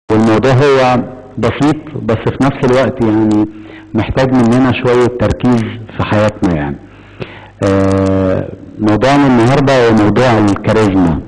والموضوع هو بسيط بس في نفس الوقت يعني محتاج مننا شوية تركيز في حياتنا يعني. موضوعنا النهاردة هو موضوع الكاريزما.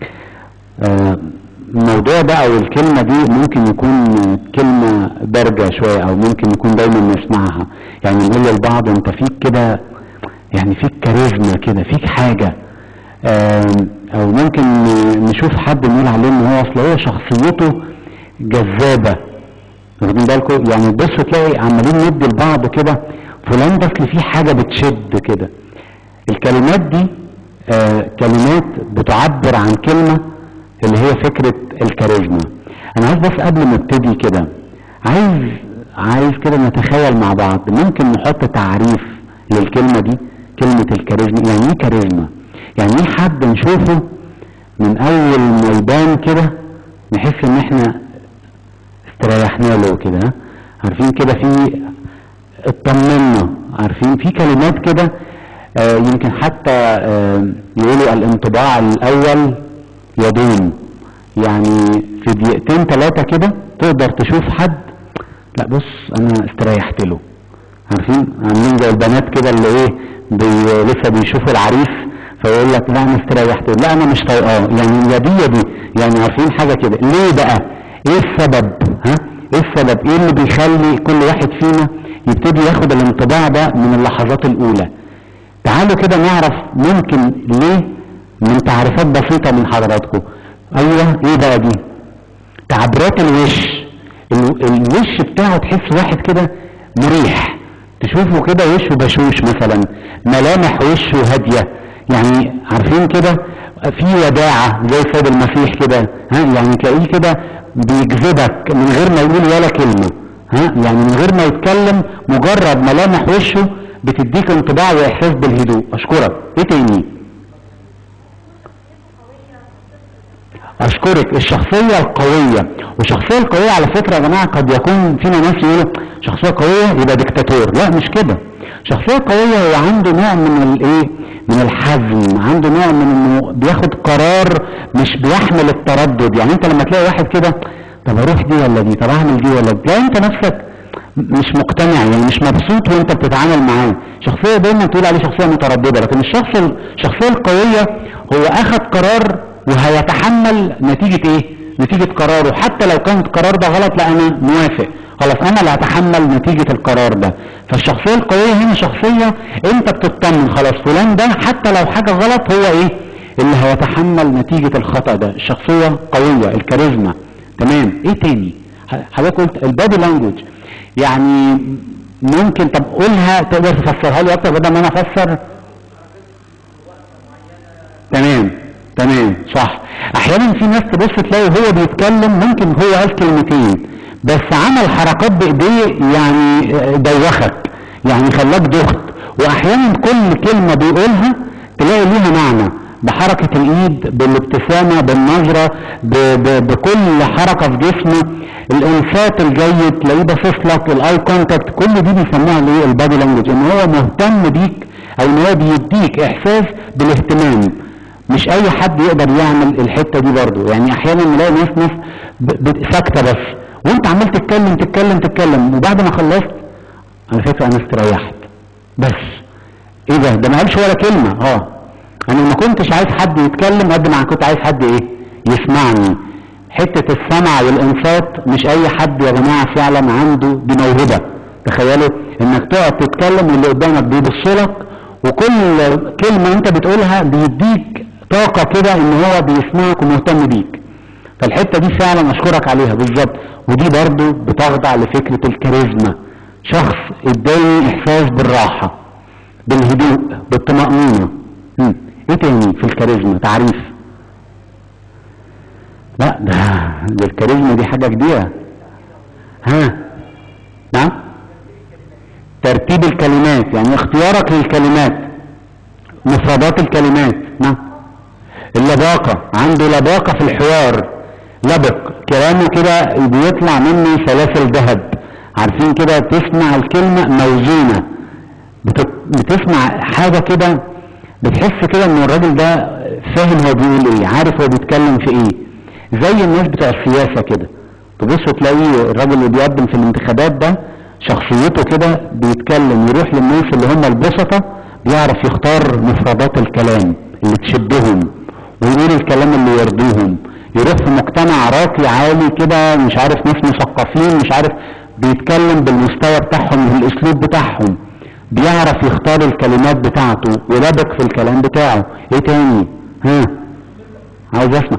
الموضوع ده او الكلمة دي ممكن يكون كلمة دارجة شوية او ممكن يكون دايما نسمعها، يعني نقول للبعض انت فيك كده، يعني فيك كاريزما كده، فيك حاجة. او ممكن نشوف حد نقول عليه ان هو اصل هو شخصيته جذابة. واخدين بالكم؟ يعني بص تلاقي عمالين ندي لبعض كده فلان ده اصل فيه حاجة بتشد كده. الكلمات دي كلمات بتعبر عن كلمة اللي هي فكرة الكاريزما. انا عايز بس قبل ما ابتدي كده عايز كده نتخيل مع بعض، ممكن نحط تعريف للكلمة دي، كلمة الكاريزما. يعني ايه كاريزما؟ يعني ايه حد نشوفه من اول ما يبان كده نحس ان احنا استريحنا له كده، عارفين كده، في اطمنا، عارفين في كلمات كده يمكن حتى يقولوا الانطباع الاول يدوم. يعني في دقيقتين ثلاثة كده تقدر تشوف حد، لا بص انا استريحت له. عارفين عاملين زي البنات كده اللي ايه لسه بيشوفوا العريس فيقول لك لا انا استريحت له، لا انا مش طايقاه، يعني يا دي يعني عارفين حاجة كده. ليه بقى؟ ايه السبب؟ ايه السبب؟ ايه اللي بيخلي كل واحد فينا يبتدي ياخد الانطباع ده من اللحظات الاولى؟ تعالوا كده نعرف ممكن ليه من تعريفات بسيطة من حضراتكم. ايوه ايه بقى دي؟ تعبيرات الوش. الوش بتاعه تحس واحد كده مريح، تشوفه كده وشه بشوش مثلا، ملامح وشه هادية، يعني عارفين كده في وداعة زي السيد المسيح كده. يعني تلاقيه كده بيجذبك من غير ما يقول ولا كلمة، يعني من غير ما يتكلم، مجرد ملامح وشه بتديك انطباع واحساس بالهدوء. اشكرك. ايه تاني؟ اشكرك. الشخصية القوية. والشخصية القوية على فكرة يا جماعة قد يكون فينا ناس يقولوا شخصية قوية يبقى ديكتاتور. لا مش كده. شخصية قوية هو عنده نوع من الايه، من الحزم، عنده نوع من انه بياخد قرار مش بيحمل التردد. يعني انت لما تلاقي واحد كده طب اروح دي ولا دي، طب اعمل دي ولا دي، تلاقي انت نفسك مش مقتنع، يعني مش مبسوط وانت بتتعامل معاه. شخصية دايما تقول عليه شخصية مترددة. لكن الشخصية القوية هو اخذ قرار وهيتحمل نتيجة ايه؟ نتيجة قراره، حتى لو كان القرار ده غلط لا انا موافق، خلاص انا اللي هتحمل نتيجة القرار ده. فالشخصية القوية هنا شخصية انت بتطمن خلاص فلان ده حتى لو حاجة غلط هو ايه اللي هيتحمل نتيجة الخطأ ده. الشخصية قوية، الكاريزما. تمام. ايه تاني؟ حضرتك قلت البادي لانجوج. يعني ممكن طب قولها، تقدر تفسرها لي اكتر بدل ما انا افسر؟ تمام صح. احيانا في ناس تبص تلاقي هو بيتكلم ممكن هو قال كلمتين بس عمل حركات بايديه يعني دوخك، يعني خلاك دخت. واحيانا كل كلمة بيقولها تلاقي ليها معنى، بحركة الايد، بالابتسامة، بالنظرة، بكل حركة في جسمه، الانصات الجيد، تلاقيه باصص لك، الاي كونتاكت، كل دي بيسموها الايه؟ البادي لانجوج. ان هو مهتم بيك او ان هو بيديك احساس بالاهتمام. مش اي حد يقدر يعمل الحتة دي برضو. يعني احيانا نلاقي ناس ساكتة بس وانت عمال تتكلم وبعد ما خلصت على فكرة انا استريحت بس. ايه ده ما قالش ولا كلمة. انا ما كنتش عايز حد يتكلم قد ما كنت عايز حد ايه؟ يسمعني. حتة السمع والانصات مش اي حد يا جماعة فعلا عنده دي موهبة. تخيلوا انك تقعد تتكلم واللي قدامك بيبصلك وكل كلمة انت بتقولها بيديك طاقة كده ان هو بيسمعك ومهتم بيك. فالحتة دي فعلا اشكرك عليها بالظبط. ودي برضو بتخضع لفكرة الكاريزما. شخص اداني احساس بالراحة، بالهدوء، بالطمأنينة. ايه تاني في الكاريزما تعريف؟ لا ده الكاريزما دي حاجة كبيرة. نعم. ترتيب الكلمات، يعني اختيارك للكلمات، مفردات الكلمات. نعم. اللباقة، عنده لباقة في الحوار، لبق كلامه كده بيطلع منه سلاسل ذهب. عارفين كده تسمع الكلمة موزونة، بتسمع حاجة كده بتحس كده ان الراجل ده فاهم هو بيقول ايه، عارف هو بيتكلم في ايه. زي الناس بتوع السياسة كده، تبص تلاقي الراجل اللي بيقدم في الانتخابات ده شخصيته كده بيتكلم، يروح للناس اللي هم البسطة بيعرف يختار مفردات الكلام اللي تشدهم ويقول الكلام اللي يرضيهم. يروح في مجتمع راقي عالي كده مش عارف ناس مثقفين مش عارف، بيتكلم بالمستوى بتاعهم والاسلوب بتاعهم، بيعرف يختار الكلمات بتاعته ولبك في الكلام بتاعه. ايه تاني؟ ها عاوز اسمع.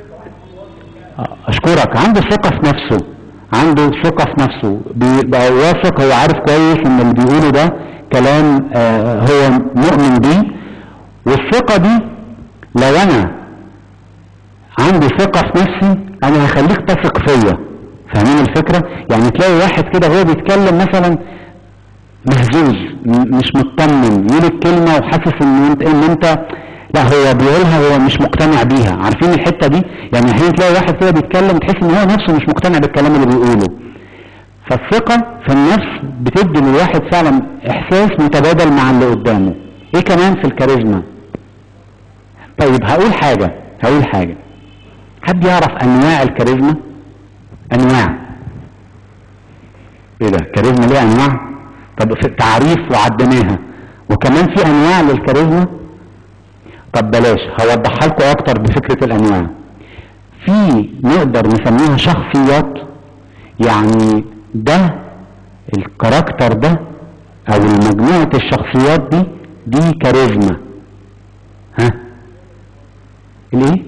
اشكرك. عنده ثقة في نفسه، عنده ثقة في نفسه، بيبقى واثق، هو عارف كويس ان اللي بيقوله ده كلام هو مؤمن بيه. والثقة دي لو انا عندي ثقة في نفسي انا هخليك تثق فيا. فاهمين الفكرة؟ يعني تلاقي واحد كده هو بيتكلم مثلا مهزوز مش مطمن، يقول الكلمة وحاسس ان انت لا هو بيقولها هو مش مقتنع بيها. عارفين الحتة دي؟ يعني احيانا تلاقي واحد كده بيتكلم تحس ان هو نفسه مش مقتنع بالكلام اللي بيقوله. فالثقة في النفس بتدي للواحد فعلا احساس متبادل مع اللي قدامه. ايه كمان في الكاريزما؟ طيب هقول حاجة حد يعرف انواع الكاريزما؟ انواع ايه ده؟ كاريزما ليه انواع؟ طب في التعريف وعدناها، وكمان في انواع للكاريزما. طب بلاش هوضحها لكم اكتر بفكرة الانواع. في نقدر نسميها شخصيات، يعني ده الكاركتر ده او مجموعة الشخصيات دي كاريزما. ها الايه؟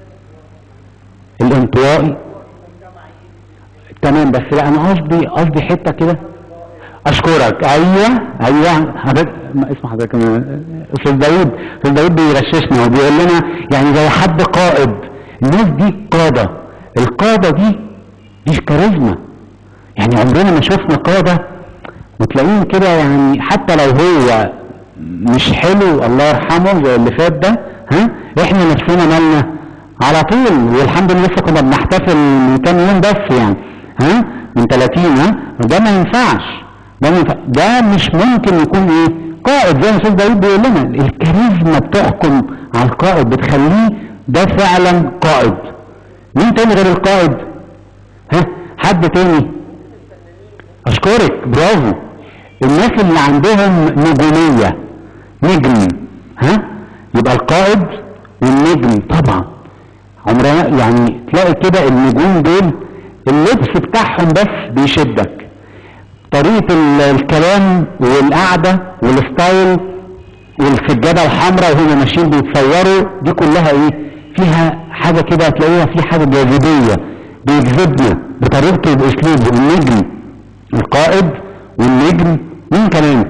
الانطوائي. تمام، بس لا انا قصدي حتة كده. اشكرك. ايوه حضرتك اسم حضرتك استاذ داوود بيغششنا وبيقول لنا يعني زي حد قائد. الناس دي قادة، القادة دي كاريزما. يعني عمرنا ما شفنا قادة وتلاقيهم كده يعني حتى لو هو مش حلو الله يرحمه زي اللي فات ده، ها احنا نفسنا مالنا على طول. والحمد لله لسه كنا بنحتفل من كام يوم بس يعني ها من 30. ده ما ينفعش، ده مش ممكن يكون ايه قائد زي ما استاذ داوود بيقول لنا. الكاريزما بتحكم على القائد، بتخليه ده فعلا قائد. مين تاني غير القائد؟ ها حد تاني؟ اشكرك، برافو. الناس اللي عندهم نجومية، نجم، ها يبقى القائد والنجم طبعا. عمرنا يعني تلاقي كده النجوم دول اللبس بتاعهم بس بيشدك، طريقة الكلام والقعدة والستايل والسجادة الحمراء وهم ماشيين بيتصوروا دي كلها ايه فيها حاجة كده، هتلاقيها في حاجة جاذبية بيجذبنا بطريقته وباسلوبه. النجم القائد والنجم. مين كمان؟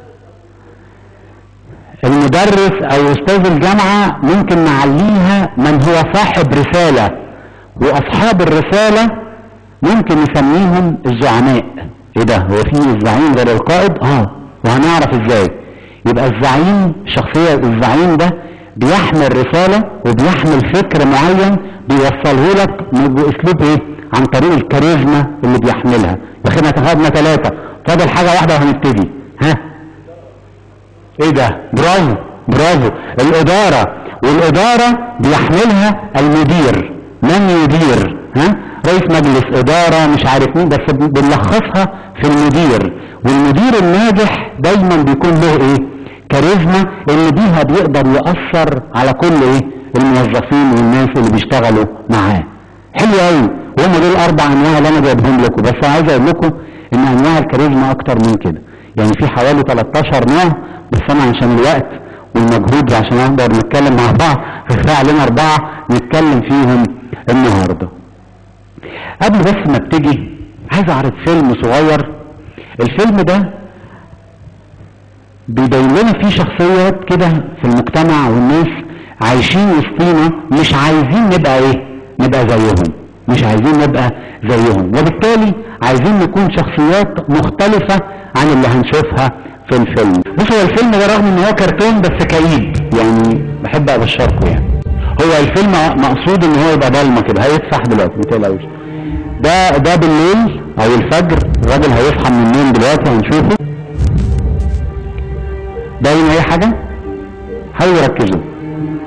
المدرس او استاذ الجامعة ممكن نعليها من هو صاحب رسالة، واصحاب الرسالة ممكن نسميهم الزعماء. ايه ده؟ هو في الزعيم غير القائد؟ وهنعرف ازاي. يبقى الزعيم، شخصية الزعيم ده بيحمل رسالة وبيحمل فكر معين بيوصله لك باسلوب ايه؟ عن طريق الكاريزما اللي بيحملها. احنا خدنا 3، فاضل حاجة واحدة وهنبتدي. ها ايه ده؟ برافو. الادارة، والادارة بيحملها المدير. من يدير؟ رئيس مجلس ادارة مش عارف مين، بس بنلخصها في المدير. والمدير الناجح دايما بيكون له ايه؟ كاريزما، اللي بيها بيقدر يأثر على كل ايه؟ الموظفين والناس اللي بيشتغلوا معاه. حلو قوي. وهم دول 4 انواع اللي انا جايبهم لكم، بس عايز اقول لكم ان انواع الكاريزما اكتر من كده. يعني في حوالي 13 نوع، بس انا عشان الوقت والمجهود عشان نقدر نتكلم مع بعض فكفايه علينا 4 نتكلم فيهم النهارده. قبل بس ما ابتدي عايز اعرض فيلم صغير. الفيلم ده بيبين لنا فيه شخصيات كده في المجتمع والناس عايشين وسطينا مش عايزين نبقى ايه؟ نبقى زيهم، مش عايزين نبقى زيهم، وبالتالي عايزين نكون شخصيات مختلفة عن اللي هنشوفها في الفيلم. بص هو الفيلم ده رغم ان هو كرتون بس كئيب، يعني بحب ابشركم يعني. هو الفيلم مقصود ان هو يبقى ضلمه كده، هيتفتح دلوقتي ما تقلقوش. ده بالليل او الفجر، الراجل هيصحى من النوم دلوقتي هنشوفه. باين اي حاجه؟ حاولوا ركزوا.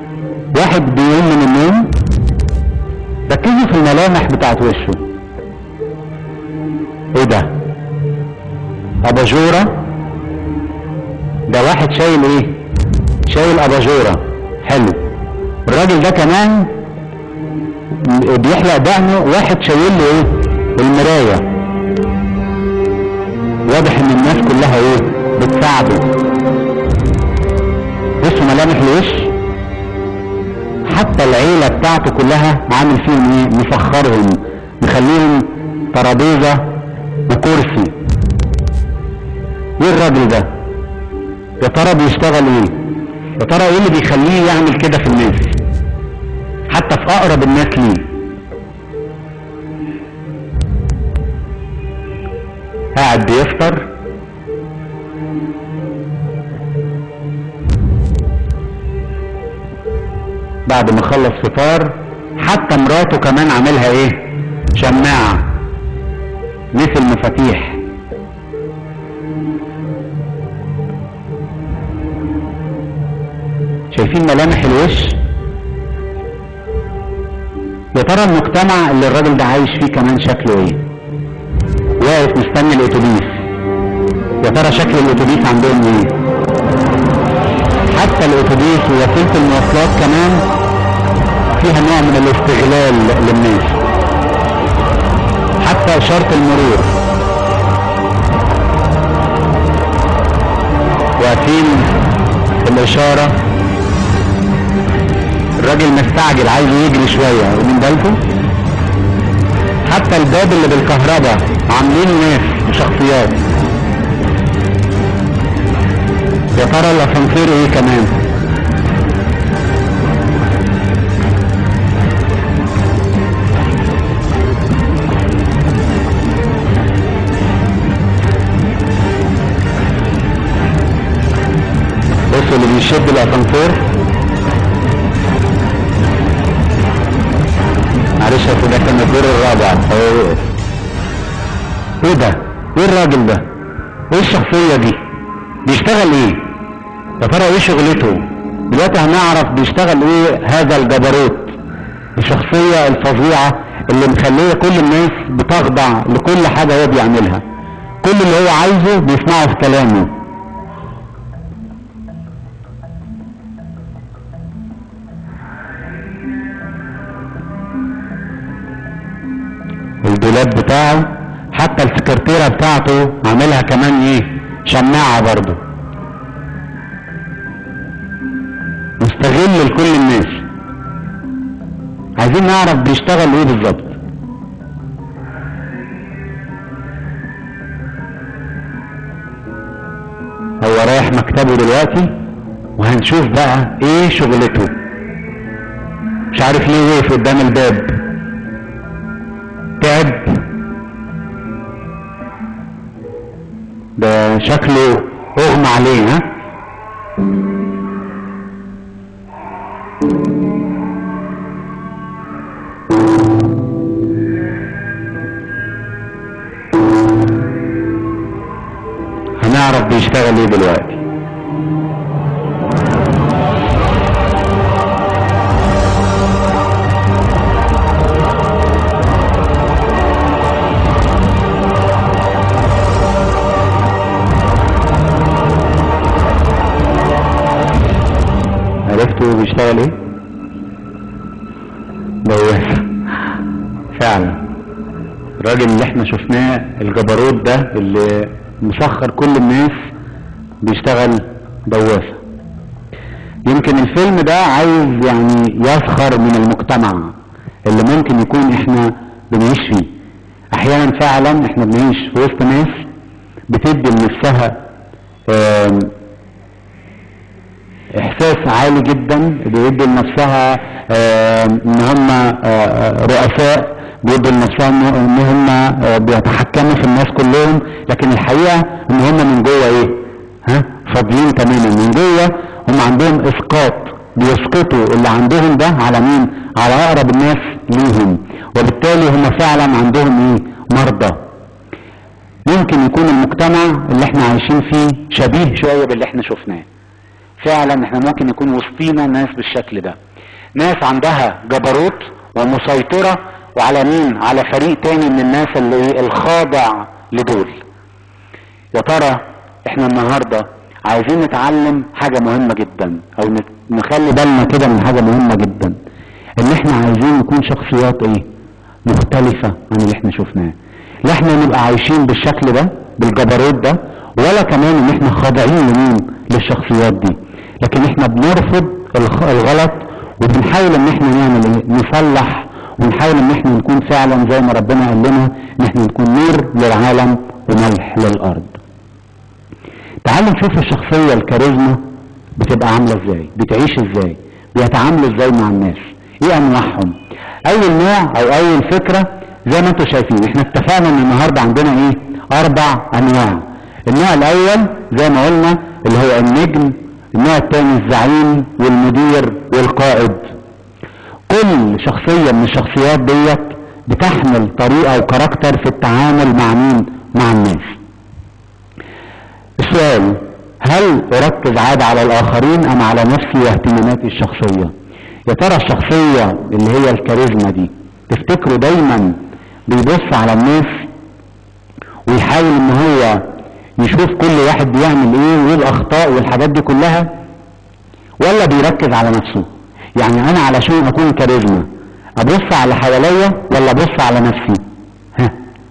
واحد بيقوم من النوم، ركزوا في الملامح بتاعت وشه. اباجورة. ده واحد شايل ايه؟ شايل اباجورة. حلو. الراجل ده كمان بيحلق دقنه، واحد شايل له ايه؟ المراية. واضح ان الناس كلها ايه؟ بتساعده. بصوا ملامح الوش، حتى العيلة بتاعته كلها عامل فيهم ايه؟ مسخرهم، مخليهم ترابيزة وكرسي. ايه الراجل ده؟ يا ترى بيشتغل ايه؟ يا ترى ايه اللي بيخليه يعمل كده في الناس، حتى في اقرب الناس ليه؟ قاعد بيفطر، بعد ما خلص فطار حتى مراته كمان عاملها ايه؟ شماعة، مثل مفاتيح. شايفين ملامح الوش؟ يا ترى المجتمع اللي الراجل ده عايش فيه كمان شكله ايه؟ واقف مستني الاتوبيس، يا ترى شكل الاتوبيس عندهم ايه؟ حتى الاتوبيس ووسيله المواصلات كمان فيها نوع من الاستغلال للناس. حتى اشاره المرور واقفين في الاشاره، الراجل مستعجل عايز يجري شويه ومن بالكم. حتى الباب اللي بالكهرباء عاملين ناس وشخصيات. يا ترى الاسانسير ايه كمان؟ بصوا اللي بيشد الاسانسير. معلش يا سيدي كان الدور الرابع. ايه ده؟ ايه الراجل ده؟ ايه الشخصية دي؟ بيشتغل ايه؟ يا ترى ايه شغلته؟ دلوقتي هنعرف بيشتغل ايه هذا الجبروت، الشخصية الفظيعة اللي مخليه كل الناس بتخضع لكل حاجة هو بيعملها. كل اللي هو عايزه بيسمعه في كلامه. الدولاب بتاعه، حتى السكرتيرة بتاعته عاملها كمان ايه؟ شماعة برضو. مستغل لكل الناس. عايزين نعرف بيشتغل ايه بالظبط. هو رايح مكتبه دلوقتي وهنشوف بقى ايه شغلته. مش عارف ليه وقف قدام الباب. تعب، ده شكله اغمى عليه. ها؟ هنعرف بيشتغل ايه دلوقتي. عرفتوا بيشتغل ايه؟ بواسة فعلا. الراجل اللي احنا شفناه الجبروت ده اللي مسخر كل الناس بيشتغل بواسة. يمكن الفيلم ده عايز يعني يسخر من المجتمع اللي ممكن يكون احنا بنعيش فيه. احيانا فعلا احنا بنعيش في وسط ناس بتدي لنفسها احساس عالي جدا، بيدي لنفسها ان هم رؤساء، بيدي لنفسها ان هم بيتحكموا في الناس كلهم، لكن الحقيقة ان هم من جوه ايه؟ فاضيين تماما. من جوه هم عندهم اسقاط، بيسقطوا اللي عندهم ده على مين؟ على اقرب الناس ليهم، وبالتالي هم فعلا عندهم ايه؟ مرضى. ممكن يكون المجتمع اللي احنا عايشين فيه شبيه شوية باللي احنا شفناه. فعلا احنا ممكن يكون وسطينا ناس بالشكل ده، ناس عندها جبروت ومسيطرة، وعلى مين؟ على فريق تاني من الناس اللي الخاضع لدول. يا ترى احنا النهارده عايزين نتعلم حاجة مهمة جدا، او نخلي بالنا كده من حاجة مهمة جدا، ان احنا عايزين نكون شخصيات ايه؟ مختلفة عن اللي احنا شفناه. لا احنا نبقى عايشين بالشكل ده بالجبروت ده، ولا كمان ان احنا خاضعين لمين؟ للشخصيات دي. لكن احنا بنرفض الغلط، وبنحاول ان احنا نعمل ايه؟ نصلح، ونحاول ان احنا نكون فعلا زي ما ربنا قال لنا ان احنا نكون نور للعالم وملح للارض. تعالوا نشوف الشخصية الكاريزما بتبقى عاملة ازاي، بتعيش ازاي، بيتعاملوا ازاي مع الناس، ايه انواعهم. اول نوع او اول فكرة زي ما انتم شايفين، احنا اتفقنا ان النهاردة عندنا ايه؟ 4 انواع. النوع الاول زي ما قلنا اللي هو النجم، النوع الثاني الزعيم والمدير والقائد. كل شخصية من الشخصيات ديت بتحمل طريقة وكاركتر في التعامل مع مين؟ مع الناس. السؤال: هل اركز عادة على الاخرين ام على نفسي واهتماماتي الشخصية؟ يا ترى الشخصية اللي هي الكاريزما دي تفتكروا دايما بيبص على الناس ويحاول ان هو يشوف كل واحد بيعمل ايه وايه الاخطاء والحاجات دي كلها، ولا بيركز على نفسه؟ يعني انا علشان اكون كاريزما ابص على حواليا ولا ابص على نفسي؟ ها،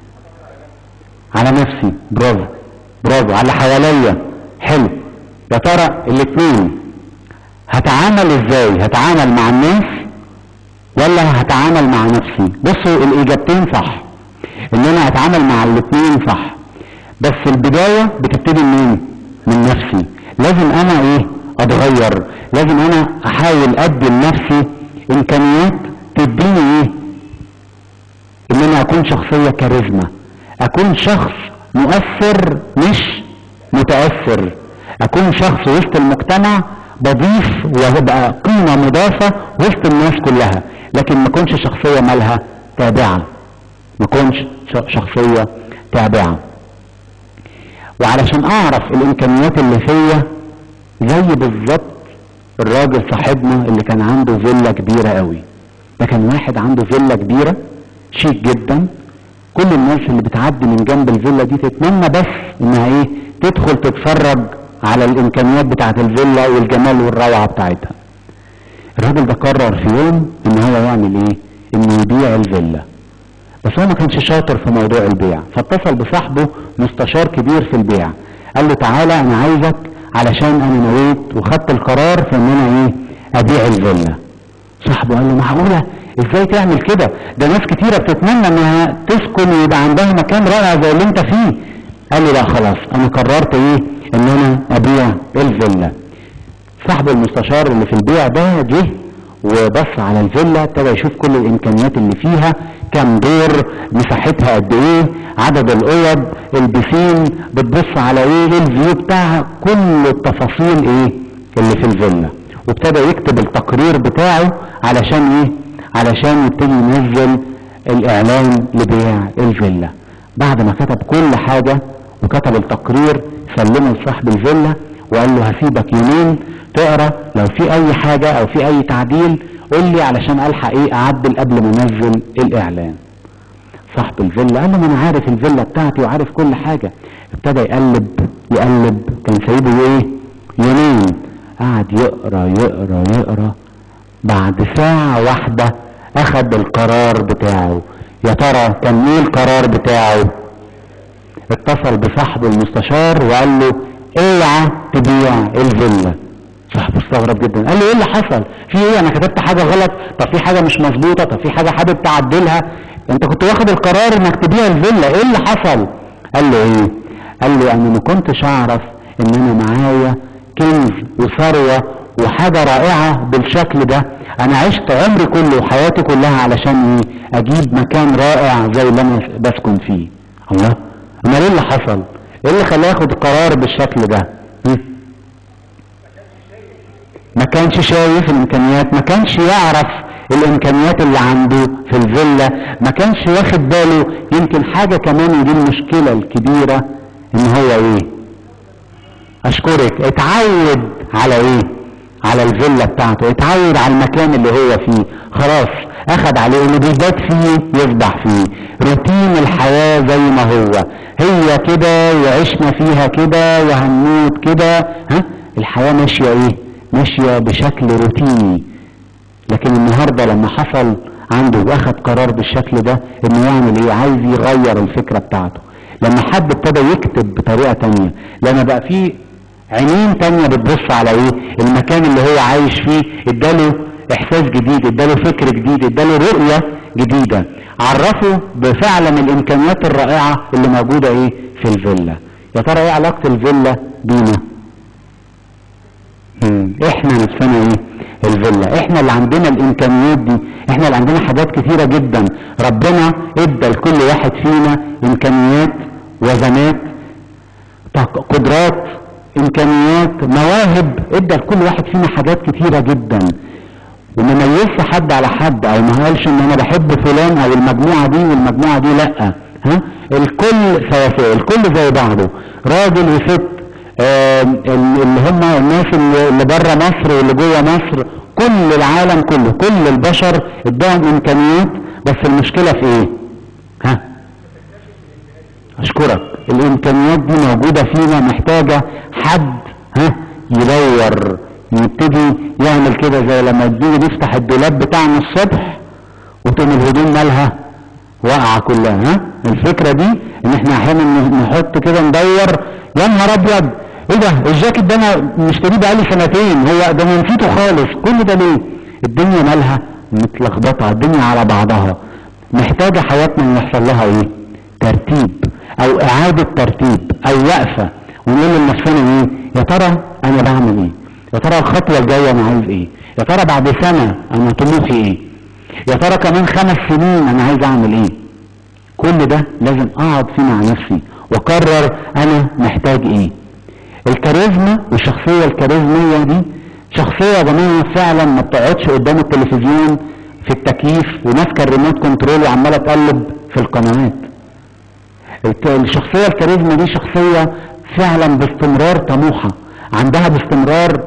على نفسي. برافو برافو. على حواليا، حلو. يا ترى الاثنين هتعامل ازاي؟ هتعامل مع الناس ولا هتعامل مع نفسي؟ بصوا الاجابتين صح، ان انا هتعامل مع الاثنين صح، بس البداية بتبتدي منين؟ من نفسي. لازم انا ايه؟ اتغير. لازم انا احاول ادي لنفسي امكانيات تديني ايه؟ ان انا اكون شخصية كاريزما، اكون شخص مؤثر مش متأثر، اكون شخص وسط المجتمع بضيف وهبقى قيمة مضافة وسط الناس كلها، لكن ما كنش شخصية مالها تابعة، ما كنش شخصية تابعة. وعلشان اعرف الامكانيات اللي فيا، زي بالظبط الراجل صاحبنا اللي كان عنده فيلا كبيرة قوي. ده كان واحد عنده فيلا كبيرة شيك جدا، كل الناس اللي بتعدي من جنب الفيلا دي تتمنى بس انها ايه؟ تدخل تتفرج على الامكانيات بتاعت الفيلا والجمال والروعة بتاعتها. الراجل ده قرر في يوم ان هو يعمل ايه؟ انه يبيع الفيلا، بس هو ما كانش شاطر في موضوع البيع، فاتصل بصاحبه مستشار كبير في البيع، قال له تعالى انا عايزك علشان انا نويت وخدت القرار في ان انا ايه؟ ابيع الفيلا. صاحبه قال له معقولة؟ ازاي تعمل كده؟ ده ناس كتيرة بتتمنى انها تسكن ويبقى عندها مكان رائع زي اللي انت فيه. قال له لا خلاص انا قررت ايه؟ ان انا ابيع الفيلا. صاحب المستشار اللي في البيع ده جه وبص على الفيلا، ابتدى يشوف كل الامكانيات اللي فيها، كام دور، مساحتها قد ايه، عدد الاوض، البسين، بتبص على ايه، الفيو بتاعها، كل التفاصيل ايه اللي في الفيلا. وابتدى يكتب التقرير بتاعه علشان ايه؟ علشان يبتدي ينزل الاعلان لبيع الفيلا. بعد ما كتب كل حاجة وكتب التقرير، سلمه لصاحب الفيلا وقال له هسيبك يومين تقرا، لو في اي حاجة او في اي تعديل قول لي علشان الحق ايه اعدل قبل ما انزل الاعلان. صاحب الفيلا قال له ما انا عارف الفيلا بتاعتي وعارف كل حاجة. ابتدى يقلب يقلب، كان سايبه ايه؟ يومين. قعد يقرا يقرا يقرا، بعد ساعة واحدة اخد القرار بتاعه. يا ترى كان ايه القرار بتاعه؟ اتصل بصاحب المستشار وقال له اوعى تبيع الفيلا. صاحبه استغرب جدا، قال له ايه اللي حصل؟ في ايه؟ انا كتبت حاجة غلط؟ طب في حاجة مش مظبوطة؟ طب في حاجة حابب تعدلها؟ انت كنت واخد القرار انك تبيع الفيلا، ايه اللي حصل؟ قال له ايه؟ قال له انا ما كنتش اعرف ان انا معايا كنز وثروة وحاجة رائعة بالشكل ده. انا عشت عمري كله وحياتي كلها علشان ايه؟ اجيب مكان رائع زي اللي انا بسكن فيه. الله، امال ايه اللي حصل؟ ايه اللي خلاه ياخد قرار بالشكل ده؟ ما كانش شايف الامكانيات، ما كانش يعرف الامكانيات اللي عنده في الفيلا، ما كانش واخد باله. يمكن حاجة كمان ودي المشكلة الكبيرة، ان هو ايه؟ اشكرك، اتعود على ايه؟ على الفيلا بتاعته، اتعود على المكان اللي هو فيه، خلاص اخد عليه اللي بيبات فيه يصبح فيه، روتين الحياة زي ما هو، هي الدنيا كده وعشنا فيها كده وهنموت كده، ها الحياة ماشية ايه؟ ماشية بشكل روتيني. لكن النهاردة لما حصل عنده واخد قرار بالشكل ده انه يعمل ايه؟ عايز يغير الفكرة بتاعته. لما حد ابتدى يكتب بطريقة تانية، لما بقى فيه عينين تانية بتبص على ايه؟ المكان اللي هو عايش فيه، اداله احساس جديد، اداله فكر جديد، اداله رؤية جديدة، عرفه بفعلا الامكانيات الرائعة اللي موجودة ايه في الفيلا. يا ترى ايه علاقة الفيلا بينا؟ احنا نفسنا ايه؟ الفيلا. احنا اللي عندنا الامكانيات دي، احنا اللي عندنا حاجات كثيرة جدا. ربنا ادى لكل واحد فينا امكانيات، وزنات، قدرات، امكانيات، مواهب. ادى لكل واحد فينا حاجات كثيرة جدا، وما ميزش حد على حد، او ما قالش ان انا بحب فلان او المجموعة دي والمجموعة دي، لا. الكل سواسية، الكل زي بعضه، راجل وست، اللي هم الناس اللي بره مصر واللي جوه مصر، كل العالم كله، كل البشر اداهم امكانيات. بس المشكلة في ايه؟ اشكرك. الامكانيات دي موجودة فينا، محتاجة حد يدور، يبتدي يعمل كده. زي لما تيجي نفتح الدولاب بتاعنا الصبح وتقوم الهدوم مالها واقعة كلها. الفكرة دي ان احنا احيانا نحط كده ندور، يا نهار ابيض ايه ده؟ الجاكيت ده انا مشتريه بقالي سنتين، هو ده انا نسيته خالص. كل ده ليه؟ الدنيا مالها متلخبطة، الدنيا على بعضها، محتاجة حياتنا يحصل لها ايه؟ ترتيب، او اعادة ترتيب، او وقفة، ونقول لنفسنا ايه؟ يا ترى انا بعمل ايه؟ يا ترى الخطوة الجاية انا عايز ايه؟ يا ترى بعد سنة انا طموحي ايه؟ يا ترى كمان 5 سنين انا عايز اعمل ايه؟ كل ده لازم اقعد فيه مع نفسي واقرر انا محتاج ايه. الكاريزما والشخصية الكاريزمية دي شخصية يا جماعة فعلا ما بتقعدش قدام التلفزيون في التكييف وماسكة الريموت كنترول وعمالة تقلب في القنوات. الشخصية الكاريزما دي شخصية فعلا باستمرار طموحة، عندها باستمرار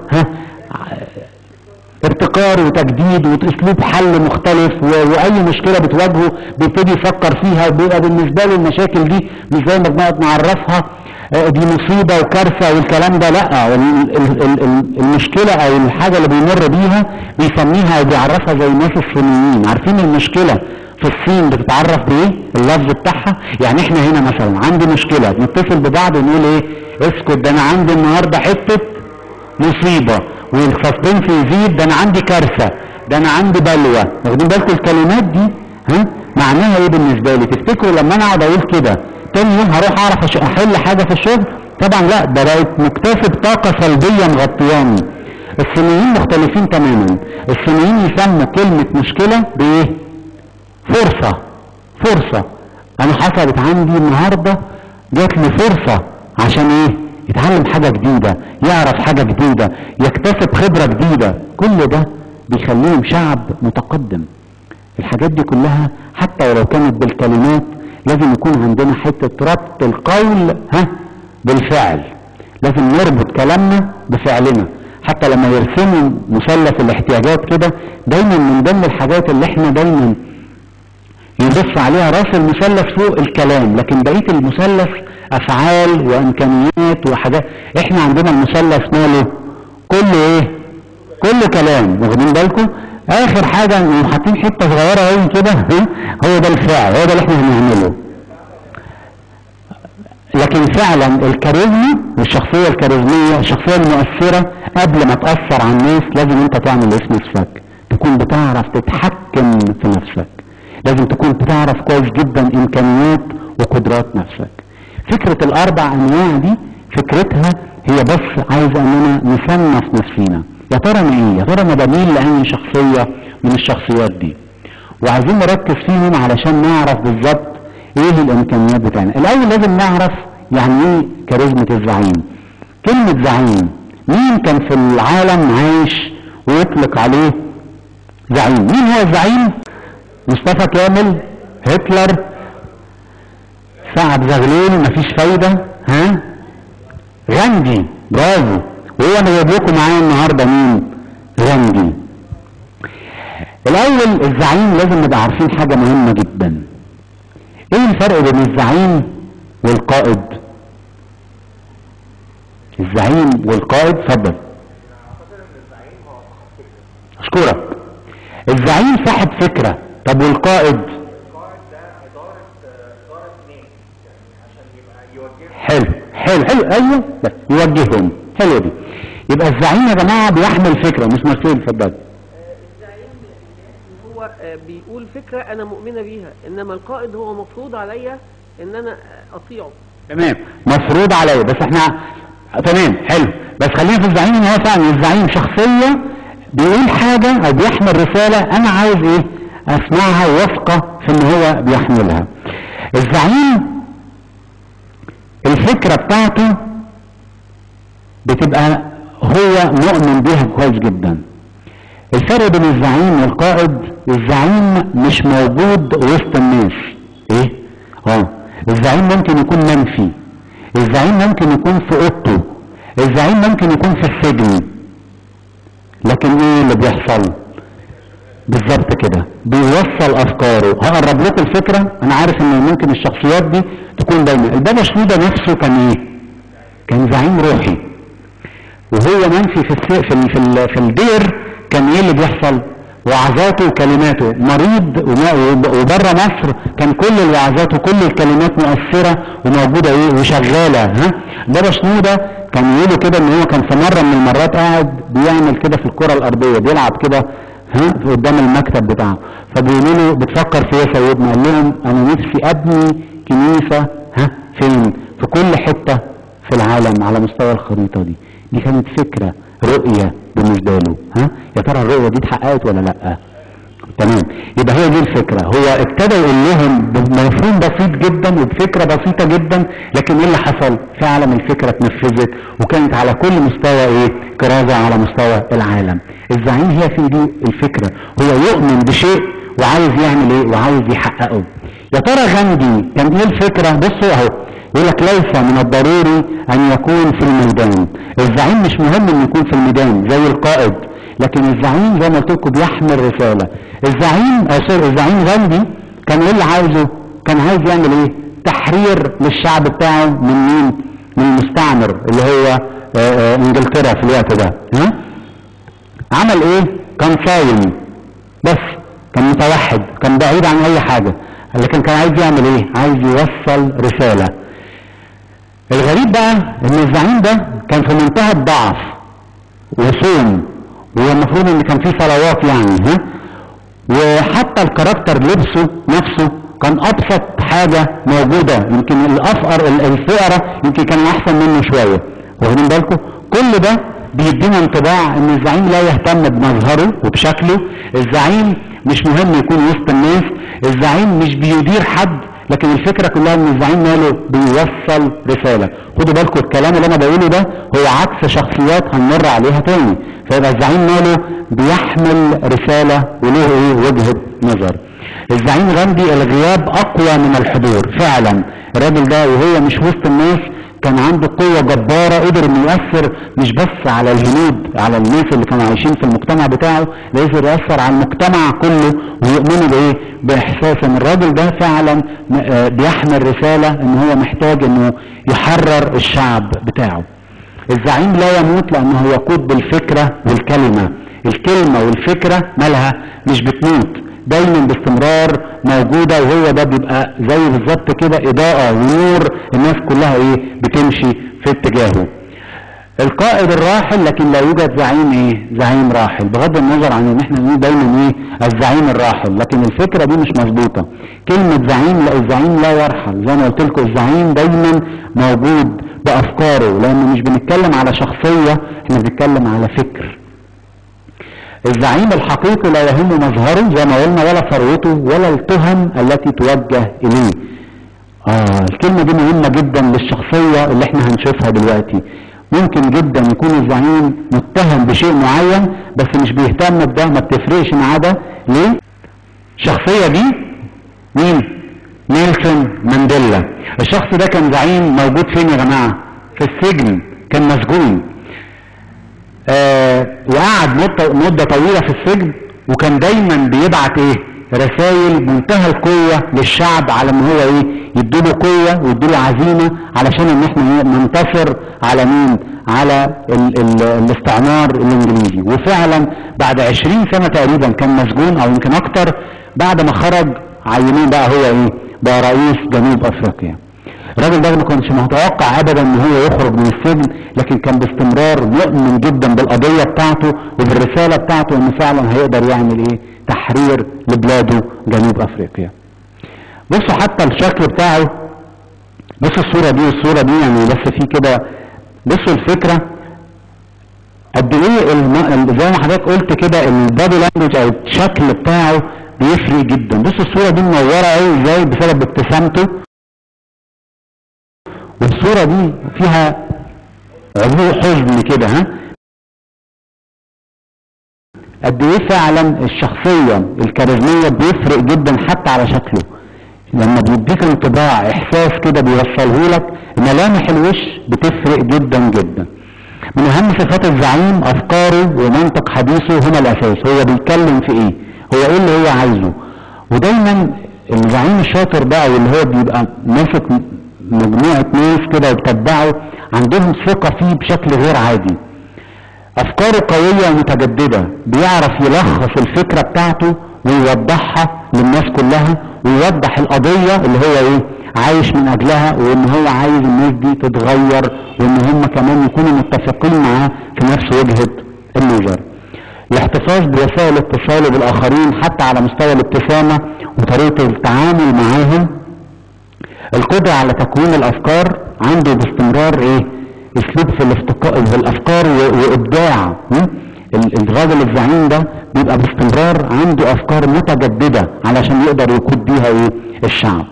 ابتكار وتجديد واسلوب حل مختلف، واي مشكلة بتواجهه بيبتدي يفكر فيها، بيبقى بالنسبة له المشاكل دي مش زي ما بنقعد نعرفها دي مصيبة وكارثة والكلام ده، لا. المشكلة او الحاجة اللي بيمر بيها بيسميها وبيعرفها زي الناس الصينيين. عارفين المشكلة في الصين بتتعرف بايه؟ اللفظ بتاعها. يعني احنا هنا مثلا عندي مشكلة، نتصل ببعض ونقول ايه؟ اسكت، ده انا عندي النهاردة حتة مصيبة، والسسبنس يزيد، ده انا عندي كارثة، ده انا عندي بلوى. واخدين بالكم الكلمات دي معناها ايه بالنسبة لي؟ تفتكروا لما انا اقعد اقول كده تاني يوم هروح اعرف احل حاجة في الشغل؟ طبعا لا، ده بقت مكتسب طاقة سلبية مغطياني. الصينيين مختلفين تماما. الصينيين يسموا كلمة مشكلة بايه؟ فرصة. فرصة. انا حصلت عندي النهاردة، جات لي فرصة عشان ايه؟ يتعلم حاجة جديدة، يعرف حاجة جديدة، يكتسب خبرة جديدة. كل ده بيخليهم شعب متقدم. الحاجات دي كلها حتى ولو كانت بالكلمات لازم يكون عندنا حتة ربط القول بالفعل. لازم نربط كلامنا بفعلنا. حتى لما يرسموا مثلث الاحتياجات كده، دايما من ضمن الحاجات اللي احنا دايما يبص عليها راس المثلث فوق الكلام، لكن بقية المثلث افعال وامكانيات وحاجات. احنا عندنا المثلث ماله كله ايه؟ كله كلام. واخدين بالكم؟ اخر حاجة حاطين حتة صغيرة قوي كده، هو ده الفعل، هو ده اللي احنا هنعمله. لكن فعلا الكاريزما والشخصية الكاريزمية، الشخصية المؤثرة، قبل ما تأثر على الناس لازم انت تعمل ايه في نفسك؟ تكون بتعرف تتحكم في نفسك. لازم تكون بتعرف كويس جدا امكانيات وقدرات نفسك. فكرة ال4 انواع دي فكرتها هي بس عايزة اننا نصنف نفسينا. يا ترى انا ايه؟ يا ترى انا بميل لاني شخصية من الشخصيات دي؟ وعايزين نركز فيهم علشان نعرف بالظبط ايه الامكانيات بتاعنا. الاول لازم نعرف يعني ايه كاريزمة الزعيم. كلمة زعيم، مين كان في العالم عايش ويطلق عليه زعيم؟ مين هو الزعيم؟ مصطفى كامل، هتلر، سعد زغلول، مفيش فايدة، غاندي، برافو. وهو انا جايب لكم معايا النهارده مين؟ غاندي. الاول الزعيم لازم نبقى عارفين حاجة مهمة جدا. ايه الفرق بين الزعيم والقائد؟ الزعيم والقائد. اتفضل. اشكرك. الزعيم صاحب فكرة، طب والقائد؟ حلو حلو حلو، ايوه بس يوجههم. حلو دي. يبقى الزعيم يا جماعه بيحمل فكره، مش مسؤول. اتفضل. الزعيم هو بيقول فكره انا مؤمنه بيها، انما القائد هو مفروض عليا ان انا اطيعه. تمام، مفروض عليا، بس احنا تمام حلو، بس خلينا في الزعيم ان هو فعلا الزعيم شخصيه بيقول حاجه او بيحمل رساله انا عايز ايه اسمعها واثقه في ان هو بيحملها. الزعيم الفكره بتاعته بتبقى هو مؤمن بيها كويس جدا. الفرق بين الزعيم والقائد، الزعيم مش موجود وسط الناس. ايه؟ الزعيم ممكن يكون منفي، الزعيم ممكن يكون في اوضته، الزعيم ممكن يكون في السجن، لكن ايه اللي بيحصل؟ بالظبط كده، بيوصل افكاره. هقرب لكم الفكره. انا عارف ان ممكن الشخصيات دي تكون دايما. البابا شنودة نفسه كان ايه؟ كان زعيم روحي، وهو منفي في الدير. كان ايه اللي بيحصل؟ وعظاته وكلماته. مريض وبره مصر كان كل الوعظات وكل الكلمات مؤثره وموجوده ايه وشغاله. بابا شنودة كان يقولوا كده ان هو كان في مره من المرات قاعد بيعمل كده في الكره الارضيه، بيلعب كده قدام المكتب بتاعه، فبيقولوا له بتفكر في ايه يا سيدنا؟ قال لهم انا نفسي ابني كنيسه فين؟ في كل حته في العالم على مستوى الخريطه دي. دي كانت فكره، رؤيه بالنسبه له. يا ترى الرؤيه دي اتحققت ولا لا؟ تمام. يبقى هي دي الفكره. هو ابتدى يقول لهم بمفهوم بسيط جدا وبفكره بسيطه جدا، لكن ايه اللي حصل؟ فعلا الفكره اتنفذت وكانت على كل مستوى ايه؟ كرازه على مستوى العالم. الزعيم هي في دي الفكره، هو يؤمن بشيء وعايز يعمل ايه؟ وعايز يحققه. يا ترى غاندي كان ايه الفكره؟ بصوا اهو، يقول لك ليس من الضروري ان يكون في الميدان. الزعيم مش مهم انه يكون في الميدان زي القائد، لكن الزعيم زي ما قلت لكم بيحمل رساله. الزعيم غاندي كان ايه اللي عايزه؟ كان عايز يعمل ايه؟ تحرير للشعب بتاعه من مين؟ من المستعمر اللي هو انجلترا في الوقت ده. عمل ايه؟ كان صايم بس، كان متوحد، كان بعيد عن اي حاجه، لكن كان عايز يعمل ايه؟ عايز يوصل رساله. الغريب بقى ان الزعيم ده كان في منتهى الضعف وصوم، والمفروض ان كان فيه صلوات يعني. وحتى الكاركتر لبسه نفسه كان ابسط حاجه موجوده، يمكن الفقراء يمكن كانوا احسن منه شويه. واخدين بالكم؟ كل ده بيدينا انطباع ان الزعيم لا يهتم بمظهره وبشكله. الزعيم مش مهم يكون وسط الناس، الزعيم مش بيدير حد، لكن الفكره كلها ان الزعيم ماله؟ بيوصل رساله. خدوا بالكم الكلام اللي انا بقوله ده هو عكس شخصيات هنمر عليها تاني. فيبقى الزعيم ماله؟ بيحمل رساله وله ايه؟ وجهه نظر. الزعيم غاندي الغياب اقوى من الحضور. فعلا الراجل ده وهو مش وسط الناس كان عنده قوة جبارة، قدر انه يؤثر مش بس على الهنود، على الناس اللي كانوا عايشين في المجتمع بتاعه، لازم يؤثر على المجتمع كله ويؤمنوا بايه؟ باحساس ان الراجل ده فعلا بيحمل رسالة ان هو محتاج انه يحرر الشعب بتاعه. الزعيم لا يموت لانه يقود بالفكرة والكلمة. الكلمة والفكرة مالها؟ مش بتموت، دايما باستمرار موجودة، وهو ده بيبقى زي بالظبط كده اضاءة ونور الناس كلها ايه؟ بتمشي في اتجاهه. القائد الراحل، لكن لا يوجد زعيم ايه؟ زعيم راحل، بغض النظر عن ان احنا نقول دايما ايه؟ الزعيم الراحل، لكن الفكرة دي مش مظبوطة. كلمة زعيم، لا، الزعيم لا يرحل. زي ما قلت لكم الزعيم دايما موجود بافكاره، لان مش بنتكلم على شخصية، احنا بنتكلم على فكر. الزعيم الحقيقي لا يهم مظهره زي ما قلنا، ولا ثروته، ولا التهم التي توجه اليه. الكلمة دي مهمة جدا للشخصية اللي احنا هنشوفها دلوقتي. ممكن جدا يكون الزعيم متهم بشيء معين بس مش بيهتم بده، ما بتفرقش معاه ده. ليه؟ الشخصية دي مين؟ نيلسون مانديلا. الشخص ده كان زعيم موجود فين يا جماعة؟ في السجن، كان مسجون. وقعد مدة طويلة في السجن، وكان دايما بيبعت ايه؟ رسائل منتهى القوة للشعب على ان هو ايه يديله قوة ويديله عزيمة علشان ان احنا ننتصر على مين؟ على الاستعمار الانجليزي. وفعلا بعد 20 سنة تقريبا كان مسجون او يمكن اكتر، بعد ما خرج عينوه بقى هو ايه؟ بقى رئيس جنوب افريقيا. الراجل ده ما كانش متوقع ابدا ان هو يخرج من السجن، لكن كان باستمرار مؤمن جدا بالقضية بتاعته وبالرسالة بتاعته انه فعلا هيقدر يعمل ايه؟ تحرير لبلاده جنوب افريقيا. بصوا حتى الشكل بتاعه، بصوا الصورة دي والصورة دي، يعني بس في كده بصوا الفكرة قد ايه زي ما حضرتك قلت كده البادي لانجوج او الشكل بتاعه بيفرق جدا. بصوا الصورة دي منورة قوي ازاي بسبب ابتسامته، والصورة دي فيها عبوء حزن كده. ها قد ايه فعلا الشخصية الكاريزمية بيفرق جدا حتى على شكله، لما بيديك انطباع احساس كده بيوصله لك. ملامح الوش بتفرق جدا جدا. من اهم صفات الزعيم افكاره ومنطق حديثه هنا الاساس. هو بيتكلم في ايه؟ هو ايه اللي هو عايزه؟ ودايما الزعيم الشاطر بقى واللي هو بيبقى ماسك مجموعة ناس كده وبتتبعه عندهم ثقة فيه بشكل غير عادي. افكاره قوية ومتجددة، بيعرف يلخص الفكرة بتاعته ويوضحها للناس كلها، ويوضح القضية اللي هو ايه عايش من اجلها، وان هو عايز الناس دي تتغير، وان هم كمان يكونوا متفقين معاه في نفس وجهة النظر. الاحتفاظ بوسائل اتصاله بالاخرين حتى على مستوى الابتسامة وطريقة التعامل معاهم. القدرة على تكوين الافكار، عنده باستمرار ايه اسلوب في الافكار وابداع. الراجل الزعيم ده بيبقى باستمرار عنده افكار متجددة علشان يقدر يقود بيها ايه الشعب.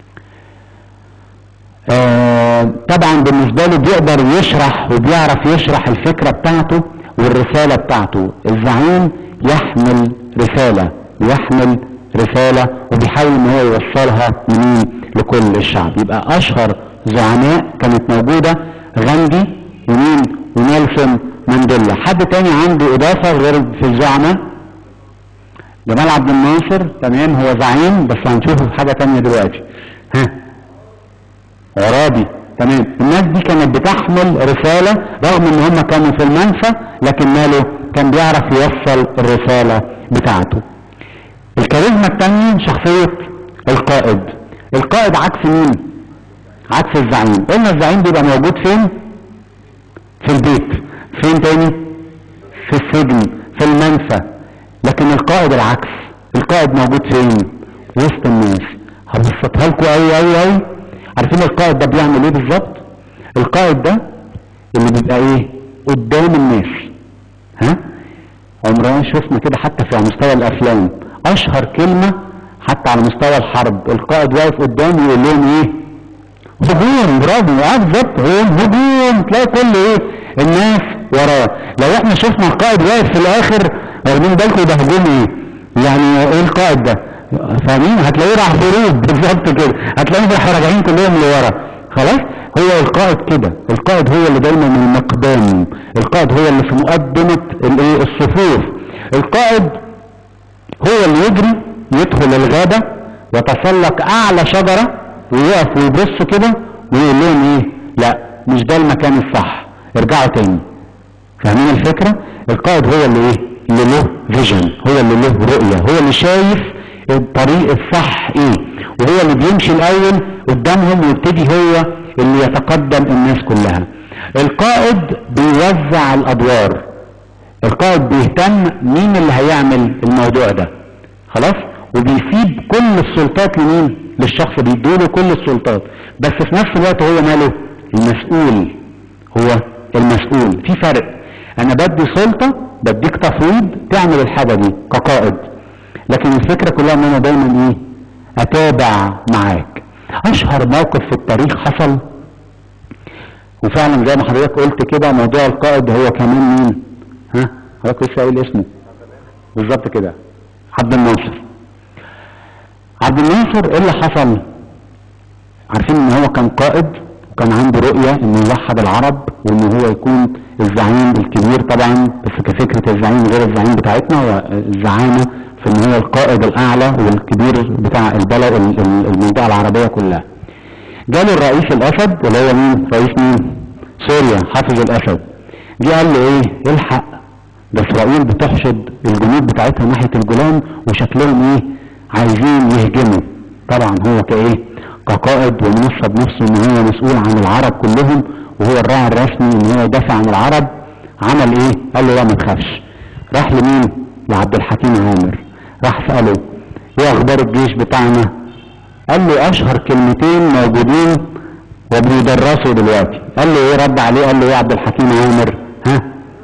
طبعا بالنسبة له بيقدر يشرح وبيعرف يشرح الفكرة بتاعته والرسالة بتاعته. الزعيم يحمل رسالة وبيحاول ان هو يوصلها منين لكل الشعب. يبقى اشهر زعماء كانت موجودة غاندي ومين ونيلسون مانديلا. حد تاني عنده اضافة غير في الزعماء؟ جمال عبد الناصر، تمام، هو زعيم بس هنشوفه في حاجة تانية دلوقتي. عرابي، تمام. الناس دي كانت بتحمل رسالة رغم ان هم كانوا في المنفى، لكن ماله كان بيعرف يوصل الرسالة بتاعته. الكاريزما التانية شخصية القائد. القائد عكس مين؟ عكس الزعيم. قلنا الزعيم بيبقى موجود فين؟ في البيت. فين تاني؟ في السجن، في المنفى. لكن القائد العكس، القائد موجود فين؟ وسط الناس. هبسطها لكم قوي. عارفين القائد ده بيعمل ايه بالظبط؟ القائد ده اللي بيبقى ايه قدام الناس. عمرنا شفنا كده حتى في مستوى الافلام، اشهر كلمة حتى على مستوى الحرب، القائد واقف قدام يقول لهم ايه؟ هجوم. برافو، بالظبط، هجوم. تلاقي كل ايه الناس وراه. لو احنا شفنا القائد واقف في الاخر، واخدين بالكم ده هجوم ايه؟ يعني ايه القائد ده؟ فاهمين؟ هتلاقيه راح هروب بالظبط كده، هتلاقيهم راجعين كلهم لورا. خلاص، هو القائد كده. القائد هو اللي دايما المقدام، القائد هو اللي في مقدمة الصفوف. القائد هو اللي يجري يدخل الغابة ويتسلق اعلى شجرة ويقف ويبص كده ويقول لهم ايه؟ لا، مش ده المكان الصح، ارجعوا تاني. فاهمين الفكرة؟ القائد هو اللي ايه؟ اللي له فيجن، هو اللي له رؤية، هو اللي شايف الطريق الصح ايه، وهو اللي بيمشي الاول قدامهم ويبتدي هو اللي يتقدم الناس كلها. القائد بيوزع الادوار، القائد بيهتم مين اللي هيعمل الموضوع ده. خلاص، وبيسيب كل السلطات لمين؟ للشخص، بيدوله كل السلطات، بس في نفس الوقت هو ماله؟ المسؤول، هو المسؤول. في فرق، انا بدي سلطة، بديك تفويض تعمل الحاجة دي كقائد، لكن الفكرة كلها ان انا دايما ايه؟ اتابع معاك. اشهر موقف في التاريخ حصل، وفعلا زي ما حضرتك قلت كده، موضوع القائد هو كمان مين؟ حضرتك لسه قايل اسمه بالظبط كده، عبد الناصر. عبد الناصر ايه اللي حصل؟ عارفين ان هو كان قائد وكان عنده رؤية انه يوحد العرب وان هو يكون الزعيم الكبير طبعا، بس كفكرة الزعيم غير الزعيم بتاعتنا، والزعامة في في ان هو القائد الاعلى والكبير بتاع البلد المنطقة العربية كلها. جاله الرئيس الاسد اللي هو مين؟ رئيس مين؟ سوريا، حافظ الاسد. جه قال له ايه؟ الحق ده اسرائيل بتحشد الجنود بتاعتها ناحية الجولان وشكلهم ايه؟ عايزين يهجموا. طبعا هو كايه؟ كقائد ومنصب نفسه ان هو مسؤول عن العرب كلهم وهو الراعي الرسمي ان هو يدافع عن العرب. عمل ايه؟ قال له لا ما تخافش. راح لمين؟ لعبد الحكيم عامر. راح سأله ايه اخبار الجيش بتاعنا؟ قال له اشهر كلمتين موجودين وبيدرسوا دلوقتي. قال له ايه؟ رد عليه قال له ايه عبد الحكيم عامر؟ ها؟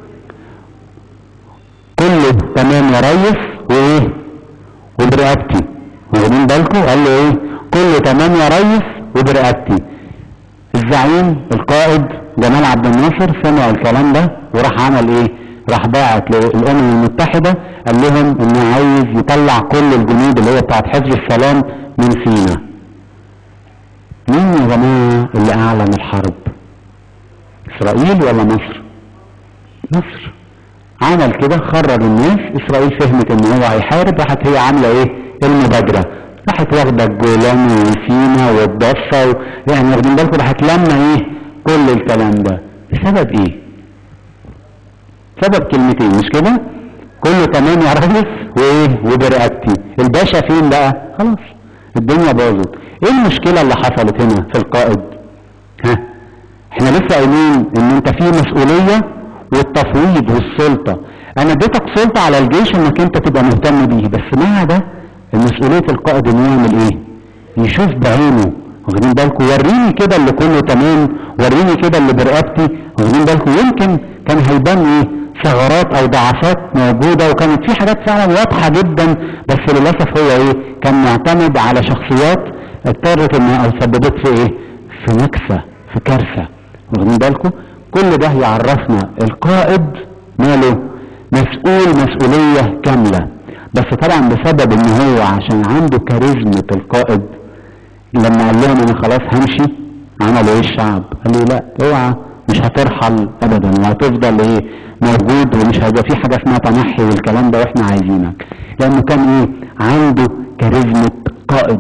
كله تمام يا ريس وايه؟ وبرقبتي. واخدين بالكم؟ قال له ايه؟ كله تمام يا ريس وبرقبتي. الزعيم القائد جمال عبد الناصر سمع الكلام ده وراح عمل ايه؟ راح باعت للامم المتحدة قال لهم انه عايز يطلع كل الجنود اللي هي بتاعت حزب السلام من سيناء. مين يا جماعة اللي اعلن الحرب؟ اسرائيل ولا مصر؟ مصر. عمل كده خرج الناس. اسرائيل فهمت ان هو هيحارب، راحت هي عاملة ايه؟ المبادرة. راحت واخدة الجولان وسيناء والضفة يعني واخدين بالكم، راحت لما ايه؟ كل الكلام ده بسبب ايه؟ سبب كلمتين مش كده؟ كله تمام يا ريس وايه؟ وبرقبتي. الباشا فين بقى؟ خلاص الدنيا باظت. ايه المشكلة اللي حصلت هنا في القائد؟ ها؟ احنا لسه قايلين ان انت في مسؤولية والتفويض والسلطة. انا اديتك سلطة على الجيش انك انت تبقى مهتم بيه، بس مع ده مسؤولية القائد انه يعمل ايه؟ يشوف بعينه. واخدين بالكم؟ وريني كده اللي كله تمام، وريني كده اللي برقبتي. واخدين بالكم؟ يمكن كان هيبان ايه؟ ثغرات او ضعفات موجودة، وكانت في حاجات فعلا واضحة جدا، بس للأسف هو ايه؟ كان معتمد على شخصيات اضطرت انها سببت في ايه؟ في نكسة، في كارثة. واخدين بالكم؟ كل ده يعرفنا القائد ماله؟ مسؤولية كاملة. بس طبعا بسبب ان هو عشان عنده كاريزمة القائد، لما قال لهم انا خلاص همشي، عملوا ايه الشعب؟ قال لي لا اوعى، مش هترحل ابدا وهتفضل ايه؟ موجود، ومش هيبقى في حاجة اسمها تنحي والكلام ده واحنا عايزينك. لانه كان ايه؟ عنده كاريزمة قائد.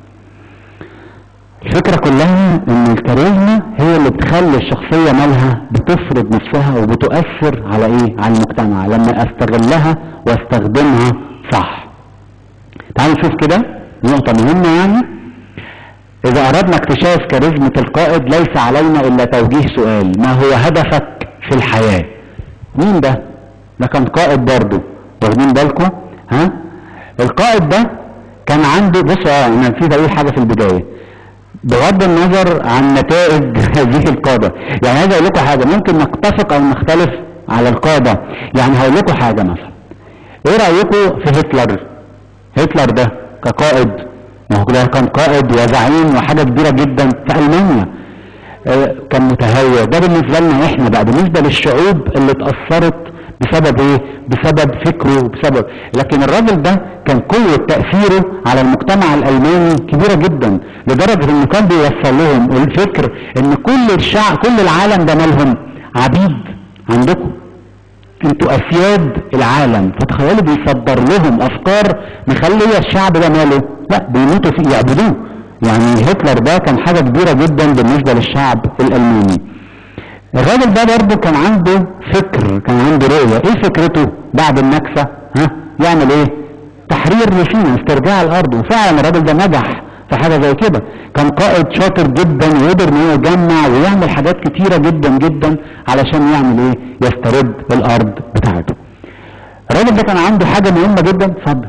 الفكرة كلها ان الكاريزما هي اللي بتخلي الشخصية مالها بتفرض نفسها وبتؤثر على ايه؟ على المجتمع لما استغلها واستخدمها صح. تعالوا نشوف كده نقطة مهمة. يعني اذا اردنا اكتشاف كاريزمة القائد ليس علينا الا توجيه سؤال: ما هو هدفك في الحياة؟ مين ده؟ ده كان قائد برضه. واخدين بالكم؟ ها؟ القائد ده كان عنده، بصوا انا نسيت اقول حاجة في البداية بغض النظر عن نتائج هذه القادة. يعني عايز اقول لكم حاجة، ممكن نتفق او نختلف على القادة. يعني هقول لكم حاجة مثلا، ايه رأيكم في هتلر؟ هتلر ده كقائد، ما هو ده كان قائد وزعيم وحاجة كبيرة جدا في ألمانيا. كان متهور. ده بالنسبة لنا احنا بقى، بالنسبة للشعوب اللي اتأثرت بسبب ايه؟ بسبب فكره وبسبب، لكن الراجل ده كان قوة تأثيره على المجتمع الألماني كبيرة جدا، لدرجة انه كان بيوصل لهم الفكر ان كل الشعب، كل العالم ده مالهم عبيد عندكم، انتوا اسياد العالم. فتخيلوا بيصدر لهم افكار مخليه الشعب ده ماله؟ لا بيموتوا فيه، يعبدوه. يعني هتلر ده كان حاجة كبيرة جدا بالنسبة للشعب الألماني. الراجل ده برضه كان عنده فكر، كان عنده رؤية. ايه فكرته بعد النكسة؟ ها؟ يعمل ايه؟ تحرير سيناء، استرجاع الارض. وفعلا الراجل ده نجح في حاجة زي كده. كان قائد شاطر جدا وقدر ان هو يجمع ويعمل حاجات كتيرة جدا جدا علشان يعمل ايه؟ يسترد الارض بتاعته. الراجل ده كان عنده حاجة مهمة جدا. اتفضل.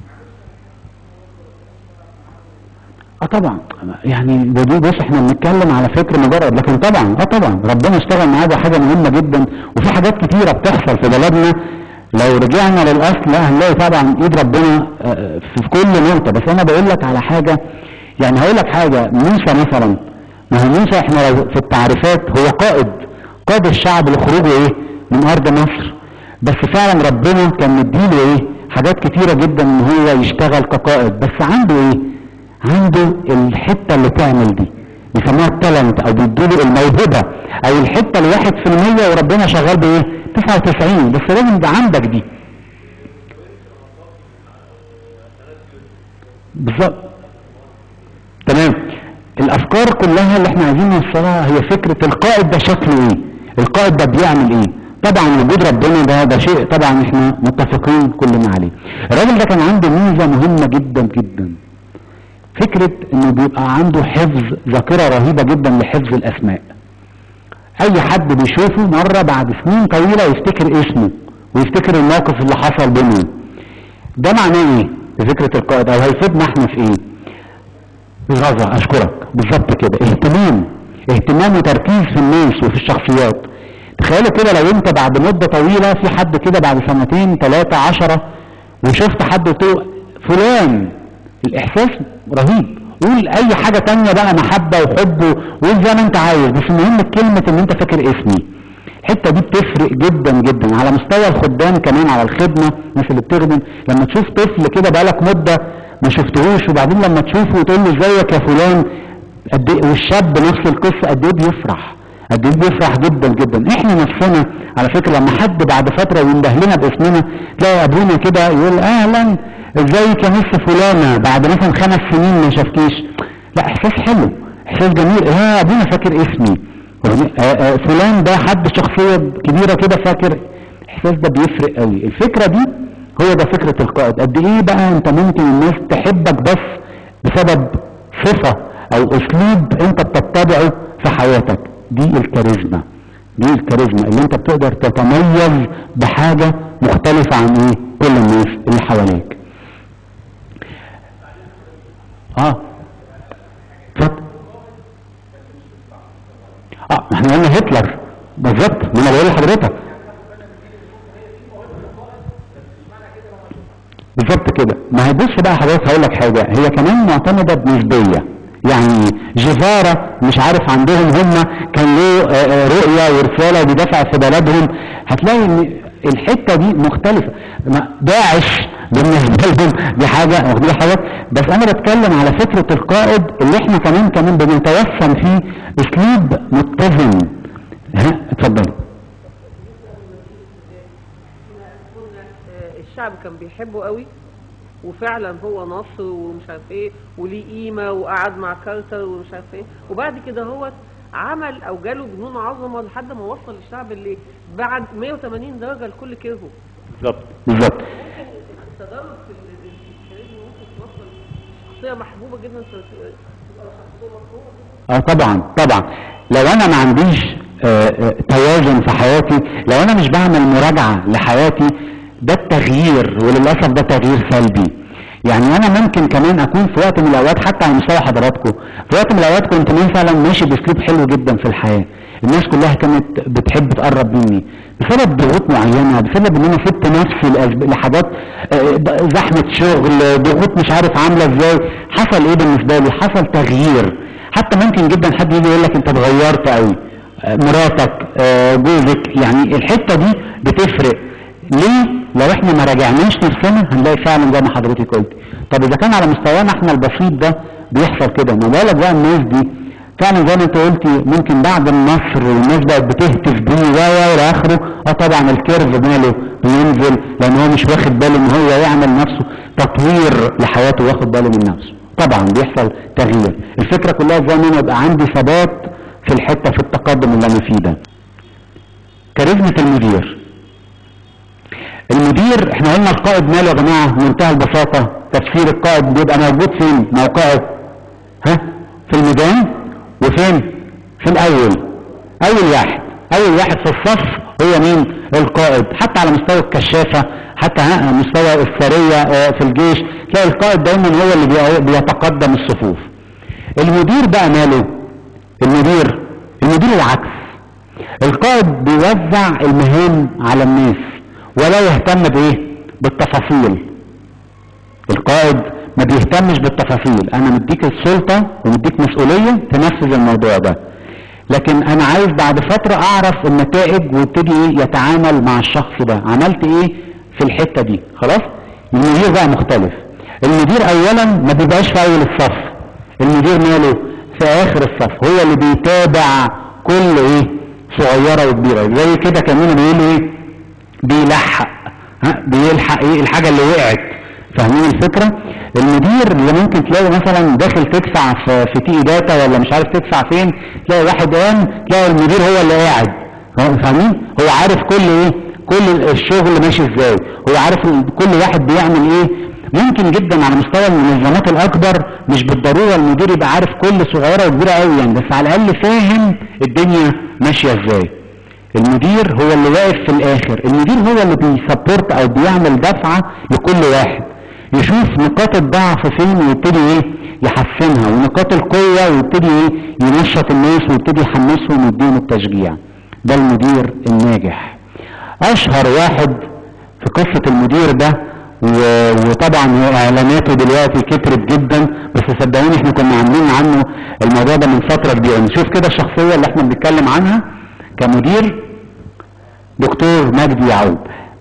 طبعا يعني بص احنا بنتكلم على فكر مجرد، لكن طبعا طبعا ربنا اشتغل معاه. ده حاجة مهمة جدا، وفي حاجات كتيرة بتحصل في بلدنا لو رجعنا للاصل هنلاقي طبعا ايد ربنا في كل نقطة. بس انا بقول لك على حاجة، يعني هقول لك حاجة. موسى مثلا، ما هو موسى احنا لو في التعريفات هو قائد الشعب لخروجه ايه؟ من ارض مصر. بس فعلا ربنا كان مديله ايه؟ حاجات كتيرة جدا ان هو يشتغل كقائد. بس عنده ايه؟ عنده الحتة اللي تعمل دي، بيسموها التالنت، او بيدوله الموهبة، او الحتة ال1%، وربنا شغال بايه؟ 99. بس لازم ده عندك دي. بالظبط. تمام. الافكار كلها اللي احنا عايزين نوصلها هي فكرة القائد ده شكله ايه، القائد ده بيعمل ايه. طبعا وجود ربنا ده شيء طبعا احنا متفقين كلنا عليه. الراجل ده كان عنده ميزة مهمة جدا جدا، فكرة انه بيبقى عنده حفظ ذاكرة رهيبة جدا لحفظ الاسماء. اي حد بيشوفه مرة بعد سنين طويلة يفتكر اسمه ويفتكر الموقف اللي حصل بينه. ده معناه ايه في فكرة القائد، او هيفيدنا احنا في ايه؟ غزة، اشكرك، بالظبط كده، اهتمام وتركيز في الناس وفي الشخصيات. تخيلوا كده لو انت بعد مدة طويلة في حد كده بعد سنتين 3 10 وشفت حد قلت فلان، الاحساس رهيب. قول اي حاجة تانية بقى، محبة وحب، وقول زي ما انت عايز، بس المهم كلمة ان انت فاكر اسمي. الحتة دي بتفرق جدا جدا على مستوى الخدام كمان، على الخدمة، الناس اللي بتخدم. لما تشوف طفل كده بقالك مدة ما شفتهوش وبعدين لما تشوفه وتقول له ازيك يا فلان، قد ايه، والشاب نفس القصة، قد ايه بيفرح، قد ايه بيفرح جدا جدا. احنا نفسنا على فكرة لما حد بعد فترة ينده لنا باسمنا، تلاقي ابونا كده يقول اهلا ازيك يا مس فلانة بعد مثلا 5 سنين ما شفتيش. لا، احساس حلو، احساس جميل. ابونا فاكر اسمي، فلان ده حد شخصية كبيرة كده فاكر. الاحساس ده بيفرق قوي. الفكرة دي هو ده فكرة القائد. قد ايه بقى انت ممكن الناس تحبك بس بسبب صفة او اسلوب انت بتتبعه في حياتك. دي الكاريزما، دي الكاريزما اللي انت بتقدر تتميز بحاجة مختلفة عن ايه كل الناس اللي حواليك. اتفضل. احنا قلنا هتلر بالظبط، ما انا بقول لحضرتك بالظبط كده. ما هي بص بقى حضرتك، هقول لك حاجه، هي كمان معتمده بنسبيه. يعني جيفارا مش عارف عندهم هم كان له رؤيه ورساله وبيدافع في بلدهم، هتلاقي ان الحته دي مختلفه. داعش بالنسبه لهم دي حاجه، واخدين حضرتك؟ بس انا بتكلم على فكره القائد اللي احنا كمان بنتوسم فيه اسلوب متزن. اتفضل. الشعب كان بيحبه قوي، وفعلا هو نصر ومش عارف ايه وليه قيمه، وقعد مع كارتر ومش عارف ايه، وبعد كده هو عمل او جاله جنون عظمه لحد ما وصل للشعب اللي بعد 180 درجه لكل كيرفو. بالظبط بالظبط. ممكن التدرج في الكاريزما ممكن توصل شخصيه محبوبه جدا، تبقى شخصيه مطلوبه. طبعا طبعا. لو انا ما عنديش توازن في حياتي، لو انا مش بعمل مراجعه لحياتي، ده التغيير، وللأسف ده تغيير سلبي. يعني انا ممكن كمان اكون في وقت من الاوقات، حتى على مستوى حضراتكم، في وقت من الاوقات كنت مثلا ماشي باسلوب حلو جدا في الحياة، الناس كلها كانت بتحب تقرب مني، بسبب ضغوط معينة، بسبب ان انا سبت نفسي لحاجات، زحمة شغل، ضغوط مش عارف عاملة ازاي. حصل ايه بالنسبة لي؟ حصل تغيير. حتى ممكن جدا حد يجي يقول لك انت اتغيرت قوي، مراتك، جوزك، يعني الحتة دي بتفرق. ليه؟ لو احنا ما راجعناش نفسنا هنلاقي فعلا زي ما حضرتك قلت. طب اذا كان على مستوانا احنا البسيط ده بيحصل كده، ما بالك بقى الناس دي؟ فعلا زي ما انت قلتي، ممكن بعد النصر والناس بقت بتهتف بيه الى اخره، طبعا الكيرف ماله بينزل، لان هو مش واخد باله ان هو يعمل نفسه تطوير لحياته واخد باله من نفسه. طبعا بيحصل تغيير. الفكره كلها زي ما انا يبقى عندي ثبات في الحته، في التقدم اللي انا فيه ده. كاريزما المدير. المدير احنا قلنا القائد ماله يا جماعه؟ بمنتهى البساطه تفسير القائد بيبقى موجود فين؟ موقعه في الميدان، وفين؟ في الاول. اول واحد في الصف هو مين؟ القائد. حتى على مستوى الكشافه، حتى على مستوى السريه في الجيش، تلاقي القائد دايما هو اللي بيتقدم الصفوف. المدير بقى ماله؟ المدير العكس. القائد بيوزع المهام على الناس ولا يهتم بايه؟ بالتفاصيل. القائد ما بيهتمش بالتفاصيل، انا مديك السلطة ومديك مسؤولية تنفذ الموضوع ده، لكن انا عايز بعد فترة اعرف النتائج وابتدي ايه يتعامل مع الشخص ده، عملت ايه في الحتة دي. خلاص. المدير بقى مختلف. المدير اولا ما بيبقاش في اول الصف، المدير ماله؟ في اخر الصف، هو اللي بيتابع كل ايه صغيرة وكبيرة. زي كده كمان بيقولوا ايه؟ بيلحق، بيلحق ايه الحاجة اللي وقعت. فاهمين الفكرة؟ المدير اللي ممكن تلاقي مثلا داخل تدفع في تي داتا ولا مش عارف تدفع فين، تلاقي واحد قام تلاقي المدير هو اللي قاعد، فاهمين؟ هو عارف كل ايه، كل الشغل ماشي ازاي، هو عارف كل واحد بيعمل ايه. ممكن جدا على مستوى المنظمات الاكبر مش بالضروره المدير يبقى عارف كل صغيره وكبيره قوي يعني، بس على الاقل فاهم الدنيا ماشيه ازاي. المدير هو اللي واقف في الاخر، المدير هو اللي بيسبورت او بيعمل دفعه لكل واحد، يشوف نقاط الضعف فين ويبتدي ايه يحسنها، ونقاط القوه ويبتدي ايه ينشط الناس ويبتدي يحمسهم ويديهم التشجيع. ده المدير الناجح. اشهر واحد في قصه المدير ده، وطبعا اعلاناته دلوقتي كترت جدا، بس صدقوني احنا كنا عاملين عنه الموضوع ده من فتره كبيره. نشوف كده الشخصيه اللي احنا بنتكلم عنها كمدير، دكتور مجدي يعقوب.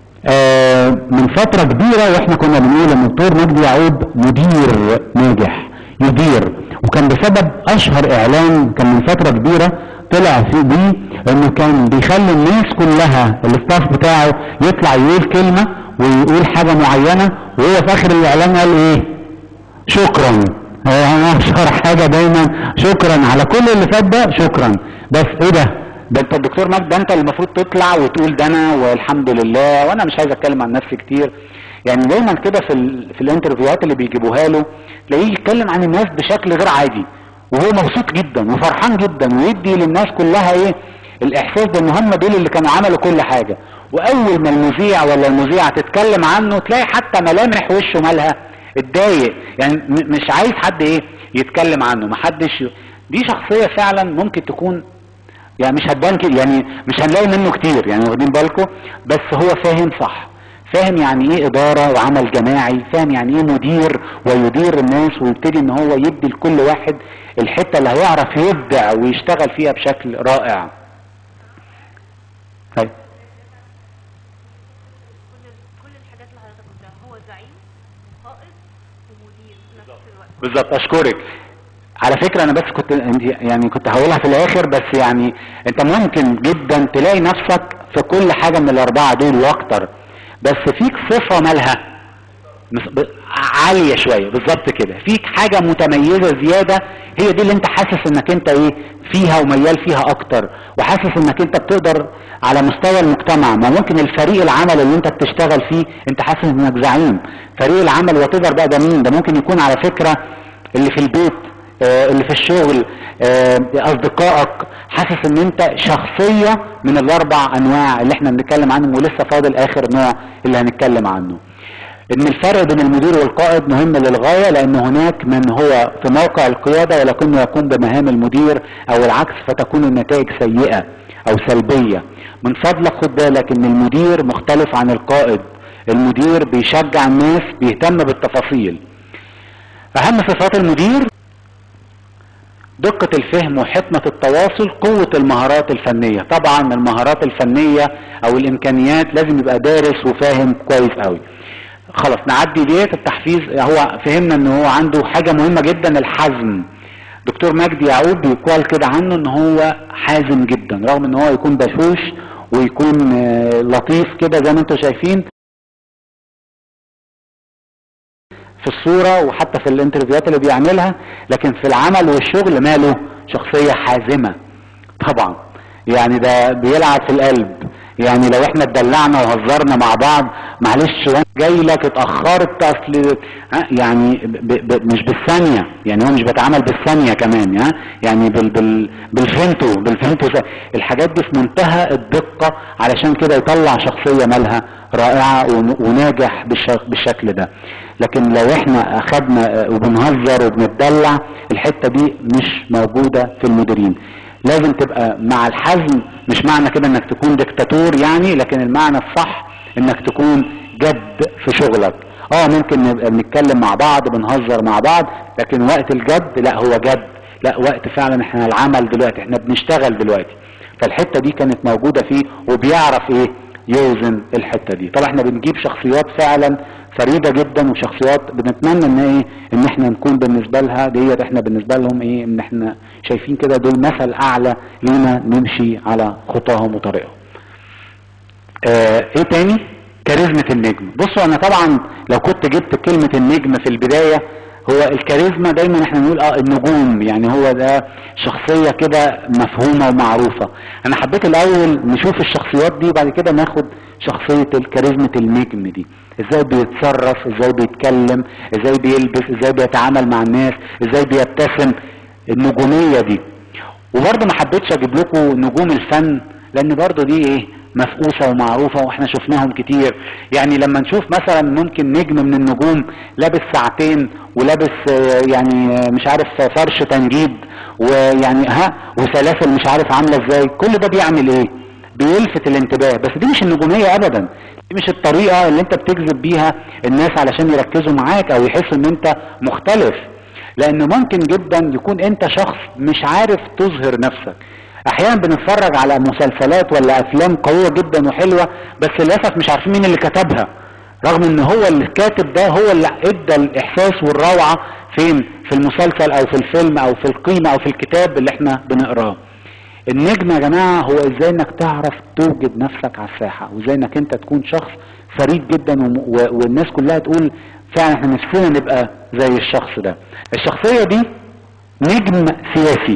من فتره كبيره واحنا كنا بنقول ان دكتور مجدي يعقوب مدير ناجح يدير، وكان بسبب اشهر اعلان كان من فتره كبيره طلع فيه بيه انه كان بيخلي الناس كلها الاستاف بتاعه يطلع يقول كلمه ويقول حاجة معينة، وهو في اخر الاعلان قال ايه؟ شكرا. اشهر حاجة دايما شكرا على كل اللي فات ده، شكرا. بس ايه ده انت الدكتور مجد، ده انت المفروض تطلع وتقول ده انا والحمد لله، وانا مش عايز اتكلم عن نفسي كتير. يعني دايما كده في الانترفيوهات اللي بيجيبوها له تلاقيه يتكلم عن الناس بشكل غير عادي، وهو مبسوط جدا وفرحان جدا، ويدي للناس كلها ايه الاحساس بان هم دول اللي كانوا عملوا كل حاجة. واول ما المذيع ولا المذيعة تتكلم عنه تلاقي حتى ملامح وشه مالها اتضايق، يعني مش عايز حد ايه يتكلم عنه، محدش. دي شخصية فعلا ممكن تكون يعني مش هتبان كده، يعني مش هنلاقي منه كتير، يعني واخدين بالكم، بس هو فاهم صح، فاهم يعني ايه ادارة وعمل جماعي، فاهم يعني ايه مدير ويدير الناس، ويبتدي ان هو يدي لكل واحد الحتة اللي هيعرف يبدع ويشتغل فيها بشكل رائع. طيب بالظبط، اشكرك. على فكرة انا بس كنت هقولها في الاخر، بس يعني انت ممكن جدا تلاقي نفسك في كل حاجة من الاربعة دول واكتر، بس فيك صفة مالها عالية شوية، بالظبط كده، فيك حاجة متميزة زيادة، هي دي اللي انت حاسس انك انت ايه فيها وميال فيها اكتر، وحاسس انك انت بتقدر على مستوى المجتمع. ما ممكن الفريق العمل اللي انت بتشتغل فيه انت حاسس انك زعيم فريق العمل، وتقدر بقى ده مين، ده ممكن يكون على فكرة اللي في البيت، اللي في الشغل، اصدقائك، حاسس ان انت شخصية من الاربع انواع اللي احنا بنتكلم عنهم، ولسه فاضل اخر نوع اللي هنتكلم عنه. ان الفرق بين المدير والقائد مهم للغاية، لان هناك من هو في موقع القيادة ولكنه يقوم بمهام المدير، او العكس فتكون النتائج سيئة او سلبية. من فضلك خد بالك ان المدير مختلف عن القائد، المدير بيشجع الناس، بيهتم بالتفاصيل. اهم صفات المدير: دقة الفهم وحكمة التواصل، قوة المهارات الفنية. طبعا المهارات الفنية او الامكانيات لازم يبقى دارس وفاهم كويس قوي. خلاص نعدي ديت التحفيز، هو فهمنا ان هو عنده حاجة مهمة جدا، الحزم. دكتور مجدي يعقوب بيقال كده عنه ان هو حازم جدا، رغم ان هو يكون بشوش ويكون لطيف كده زي ما انتم شايفين في الصورة وحتى في الانترفيوهات اللي بيعملها، لكن في العمل والشغل ماله شخصية حازمة طبعا. يعني ده بيلعب في القلب، يعني لو احنا اتدلعنا وهزرنا مع بعض، معلش وانا جاي لك اتأخرت اصل يعني مش بالثانية، يعني هو مش بيتعامل بالثانية كمان، يعني بالفنتو الحاجات دي في منتهى الدقة، علشان كده يطلع شخصية مالها رائعة وناجح بالشكل ده. لكن لو احنا اخدنا وبنهزر وبنتدلع، الحتة دي مش موجودة في المديرين. لازم تبقى مع الحزم، مش معنى كده انك تكون دكتاتور يعني، لكن المعنى الصح انك تكون جد في شغلك. ممكن نبقى بنتكلم مع بعض بنهزر مع بعض، لكن وقت الجد لا هو جد، لا وقت فعلا احنا العمل دلوقتي، احنا بنشتغل دلوقتي. فالحتة دي كانت موجودة فيه، وبيعرف ايه يوزن الحتة دي. طبعا احنا بنجيب شخصيات فعلا فريدة جدا، وشخصيات بنتمنى ان ايه ان احنا نكون بالنسبة لها ديت، احنا بالنسبة لهم ايه ان احنا شايفين كده دول مثل اعلى لينا نمشي على خطاهم وطريقهم. ايه تاني؟ كاريزما النجم. بصوا انا طبعا لو كنت جبت كلمة النجم في البداية، هو الكاريزما دايما احنا نقول النجوم، يعني هو ده شخصية كده مفهومة ومعروفة. انا حبيت الاول نشوف الشخصيات دي وبعد كده ناخد شخصية الكاريزما النجم دي، ازاي بيتصرف، ازاي بيتكلم، ازاي بيلبس، ازاي بيتعامل مع الناس، ازاي بيبتسم، النجومية دي. وبرضه ما حبيتش اجيب لكم نجوم الفن، لان برضه دي ايه مفقوسه ومعروفه واحنا شفناهم كتير. يعني لما نشوف مثلا ممكن نجم من النجوم لابس ساعتين ولابس يعني مش عارف فرش تنجيد ويعني وسلاسل مش عارف عامله ازاي، كل ده بيعمل ايه؟ بيلفت الانتباه. بس دي مش النجوميه ابدا، دي مش الطريقه اللي انت بتجذب بيها الناس علشان يركزوا معاك او يحسوا ان انت مختلف. لان ممكن جدا يكون انت شخص مش عارف تظهر نفسك. احيانا بنتفرج على مسلسلات ولا افلام قوية جدا وحلوة، بس للاسف مش عارفين مين اللي كتبها، رغم ان هو اللي كاتب ده هو اللي ادى الاحساس والروعة فين؟ في المسلسل او في الفيلم او في القيمة او في الكتاب اللي احنا بنقراه. النجم يا جماعة هو ازاي انك تعرف توجد نفسك على الساحة، وازاي انك انت تكون شخص فريد جدا والناس كلها تقول فعلا احنا نفسنا نبقى زي الشخص ده. الشخصية دي نجم سياسي.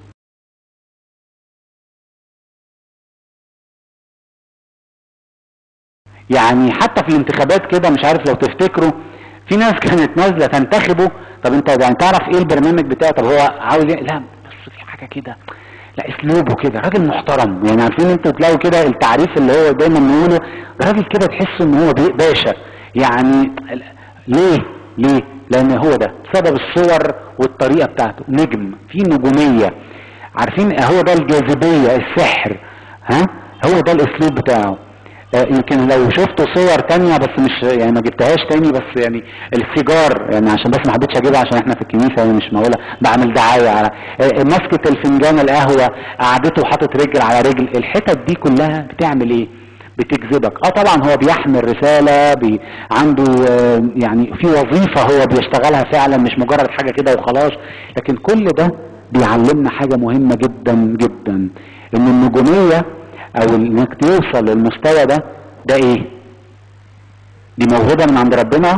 يعني حتى في الانتخابات كده مش عارف لو تفتكروا في ناس كانت نازله تنتخبه، طب انت يعني تعرف ايه البرنامج بتاعه؟ طب هو عاوز ايه؟ لا بس في حاجه كده، لا اسلوبه كده راجل محترم. يعني عارفين انتوا تلاقوا كده التعريف اللي هو دايما نقوله، راجل كده تحس ان هو باشا. يعني ليه؟ لان هو ده سبب الصور والطريقه بتاعته، نجم في نجوميه. عارفين هو ده الجاذبيه، السحر، هو ده الاسلوب بتاعه. يمكن لو شفتوا صور تانية بس مش يعني ما جبتهاش تاني، بس يعني السيجار، يعني عشان بس ما حبيتش اجيبها عشان احنا في الكنيسه يعني مش معقوله بعمل دعايه على مسكه الفنجان القهوه، قعدته وحاطط رجل على رجل، الحتت دي كلها بتعمل ايه؟ بتجذبك. طبعا هو بيحمل رساله، عنده يعني في وظيفه هو بيشتغلها فعلا، مش مجرد حاجه كده وخلاص. لكن كل ده بيعلمنا حاجه مهمه جدا جدا، ان النجوميه او انك توصل للمستوى ده ايه؟ دي موهبة من عند ربنا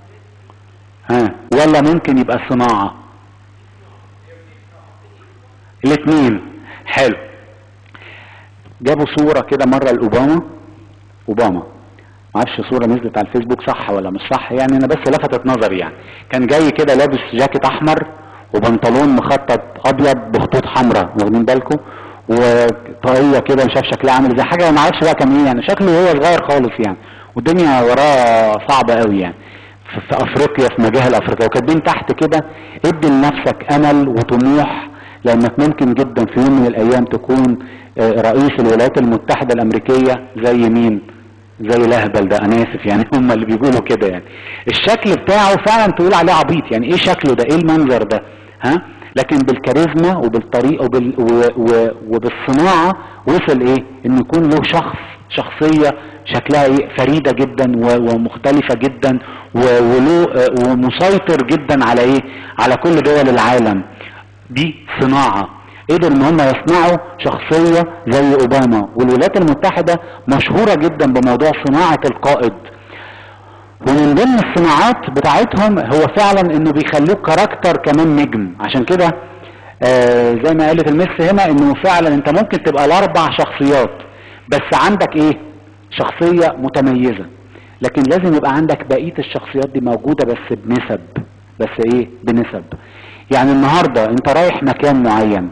ولا ممكن يبقى صناعة؟ الاثنين. حلو. جابوا صورة كده مرة لأوباما، معرفش صورة نزلت على الفيسبوك صح ولا مش صح، يعني انا بس لفتت نظري. يعني كان جاي كده لابس جاكيت احمر وبنطلون مخطط ابيض بخطوط حمراء، واخدين بالكم؟ وطاقية كده مش عارف شكلها عامل زي حاجة ما اعرفش بقى كان ايه، يعني شكله هو صغير خالص يعني، والدنيا وراه صعبة قوي يعني في افريقيا، في مجاهل افريقيا. وكاتبين تحت كده ادي لنفسك امل وطموح، لانك ممكن جدا في يوم من الايام تكون رئيس الولايات المتحدة الامريكية. زي مين؟ زي الاهبل ده، انا اسف يعني هم اللي بيقولوا كده. يعني الشكل بتاعه فعلا تقول عليه عبيط، يعني ايه شكله ده؟ ايه المنظر ده؟ لكن بالكاريزما وبالطريقه وبالصناعه وصل ايه؟ انه يكون له شخصيه شكلها ايه؟ فريده جدا ومختلفه جدا وله ومسيطر جدا على ايه؟ على كل دول العالم. دي صناعه، قدر ان هم يصنعوا شخصيه زي اوباما. والولايات المتحده مشهوره جدا بموضوع صناعه القائد، ومن ضمن الصناعات بتاعتهم هو فعلا انه بيخلوك كاركتر كمان نجم. عشان كده زي ما قالت المس هنا انه فعلا انت ممكن تبقى الاربع شخصيات بس عندك ايه؟ شخصية متميزة، لكن لازم يبقى عندك بقية الشخصيات دي موجودة بس بنسب. بس ايه؟ بنسب. يعني النهاردة انت رايح مكان معين،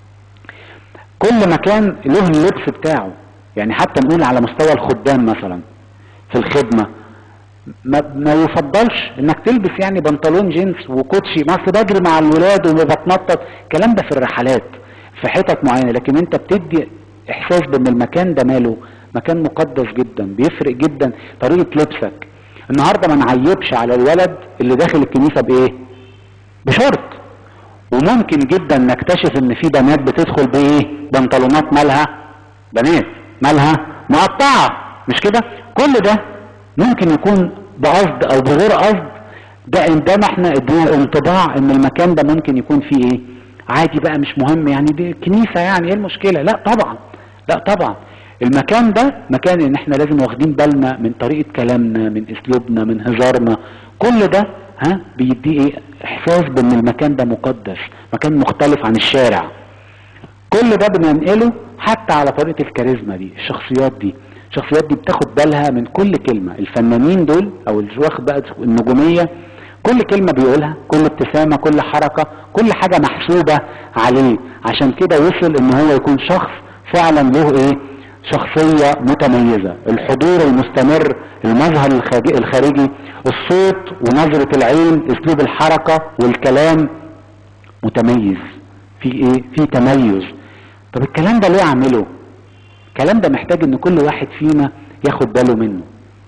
كل مكان له اللبس بتاعه. يعني حتى نقول على مستوى الخدام مثلا في الخدمة، ما يفضلش انك تلبس يعني بنطلون جينز وكوتشي، ما بجري مع الولاد وبتنطط، الكلام ده في الرحلات في حتت معينه. لكن انت بتدي احساس بان المكان ده ماله مكان مقدس جدا. بيفرق جدا طريقه لبسك. النهارده ما نعيبش على الولد اللي داخل الكنيسه بايه؟ بشورت. وممكن جدا نكتشف ان في بنات بتدخل بايه؟ بنطلونات مالها بنات مالها مقطعه، مش كده؟ كل ده ممكن يكون بقصد او بغير قصد. ده ما احنا ادينا انطباع ان المكان ده ممكن يكون فيه ايه؟ عادي بقى، مش مهم يعني، دي كنيسه يعني ايه المشكله؟ لا طبعا، لا طبعا. المكان ده مكان ان احنا لازم واخدين بالنا من طريقة كلامنا، من اسلوبنا، من هزارنا، كل ده بيديه ايه؟ احساس بان المكان ده مقدس، مكان مختلف عن الشارع. كل ده بننقله حتى على طريقة الكاريزما دي. الشخصيات دي بتاخد بالها من كل كلمة. الفنانين دول او اللي واخد بقى النجومية، كل كلمة بيقولها، كل ابتسامة، كل حركة، كل حاجة محسوبة عليه. عشان كده وصل ان هو يكون شخص فعلا له ايه؟ شخصية متميزة. الحضور المستمر، المظهر الخارجي، الصوت ونظرة العين، اسلوب الحركة والكلام متميز. في ايه؟ في تميز. طب الكلام ده ليه اعمله؟ الكلام ده محتاج ان كل واحد فينا ياخد باله منه،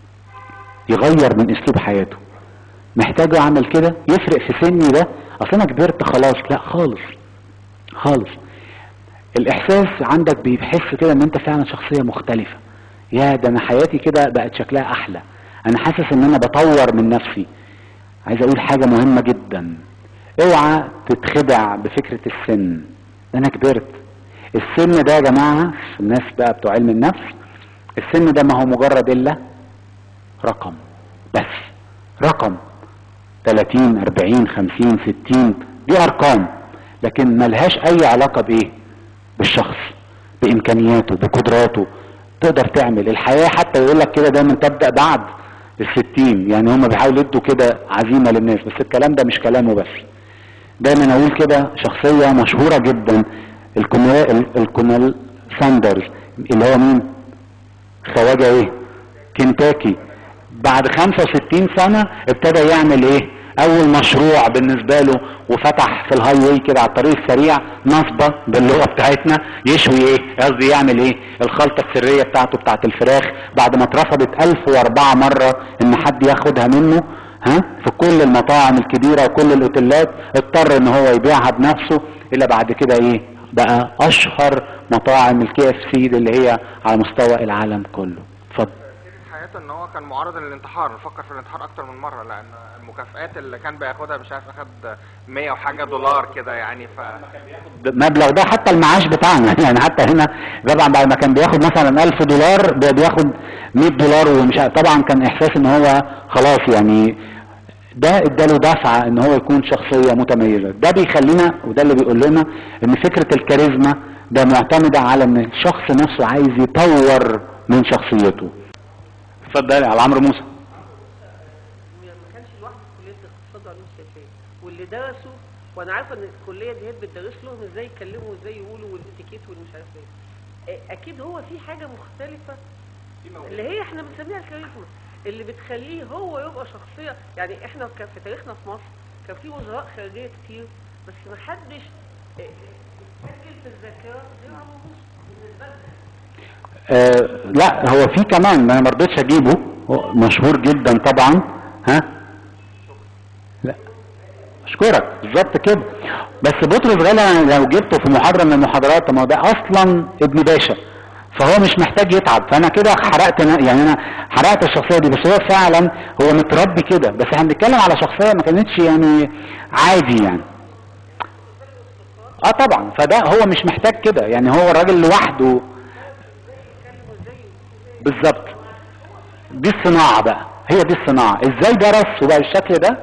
يغير من اسلوب حياته. محتاج اعمل كده؟ يفرق في سني ده؟ اصل انا كبرت خلاص؟ لا خالص خالص. الاحساس عندك بيحس كده ان انت فعلا شخصية مختلفة. يا ده انا حياتي كده بقت شكلها احلى، انا حاسس ان انا بطور من نفسي. عايز اقول حاجة مهمة جدا، اوعى تتخدع بفكرة السن. انا كبرت. السن ده يا جماعة، الناس بقى بتوع علم النفس، السن ده ما هو مجرد الا رقم بس. رقم 30 40 50 60 دي ارقام، لكن ملهاش اي علاقة بايه؟ بالشخص، بامكانياته، بقدراته. تقدر تعمل الحياة. حتى يقول لك كده دايما تبدأ بعد ال60. يعني هم بيحاولوا يدوا كده عزيمة للناس، بس الكلام ده مش كلامه بس. دايما اقول كده شخصية مشهورة جدا، الكونال ساندرز، اللي هو مين؟ خواجة ايه؟ كنتاكي. بعد 65 سنة ابتدى يعمل ايه؟ اول مشروع بالنسبة له، وفتح في الهاي واي كده على الطريق السريع نصبة باللغة بتاعتنا، يشوي ايه؟ قصدي يعمل ايه؟ الخلطة السرية بتاعته بتاعت الفراخ، بعد ما اترفضت 1004 مرة ان حد ياخدها منه في كل المطاعم الكبيرة وكل الاوتيلات، اضطر ان هو يبيعها بنفسه. الا بعد كده ايه؟ بقى اشهر مطاعم الKFC اللي هي على مستوى العالم كله. اتفضل. حياته ان هو كان معرض للانتحار، فكر في الانتحار اكتر من مرة، لان المكافآت اللي كان بياخدها مش عارف اخد 100 وحاجة دولار كده يعني. مبلغ ده حتى المعاش بتاعنا يعني حتى هنا طبعا بعد ما كان بياخد مثلا 1000 دولار بياخد 100 دولار ومش طبعا كان احساس ان هو خلاص يعني. ده اداله دفعة ان هو يكون شخصية متميزة. ده بيخلينا، وده اللي بيقول لنا ان فكرة الكاريزما ده معتمدة على ان الشخص نفسه عايز يطور من شخصيته. اتفضل على عمرو موسى. ما كانش لوحده في كليه الاقتصاد وعلوم السياسيه، واللي درسوا، وانا عارفه ان الكليه دي بتدرس لهم ازاي يتكلموا وازاي يقولوا والاتيكيت والمش عارف ايه. اكيد هو في حاجه مختلفه اللي هي احنا بنسميها الكاريزما، اللي بتخليه هو يبقى شخصيه. يعني احنا كان في تاريخنا في مصر كان في وزراء خارجيه كتير، بس ما حدش سجل في الذاكره غير عمرو موسى بالنسبه لنا. لا هو في كمان، انا ما رضيتش اجيبه، هو مشهور جدا طبعا. لا اشكرك، بالظبط كده. بس بطرس غالي لو جبته في محاضره من المحاضرات، ما ده اصلا ابن باشا، فهو مش محتاج يتعب. فانا كده حرقت، يعني انا حرقت الشخصيه دي. بس هو فعلا هو متربي كده. بس احنا بنتكلم على شخصيه ما كانتش يعني عادي يعني. طبعا. فده هو مش محتاج كده يعني، هو الراجل لوحده بالظبط. دي الصناعة بقى، هي دي الصناعة. ازاي درس وبقى الشكل ده؟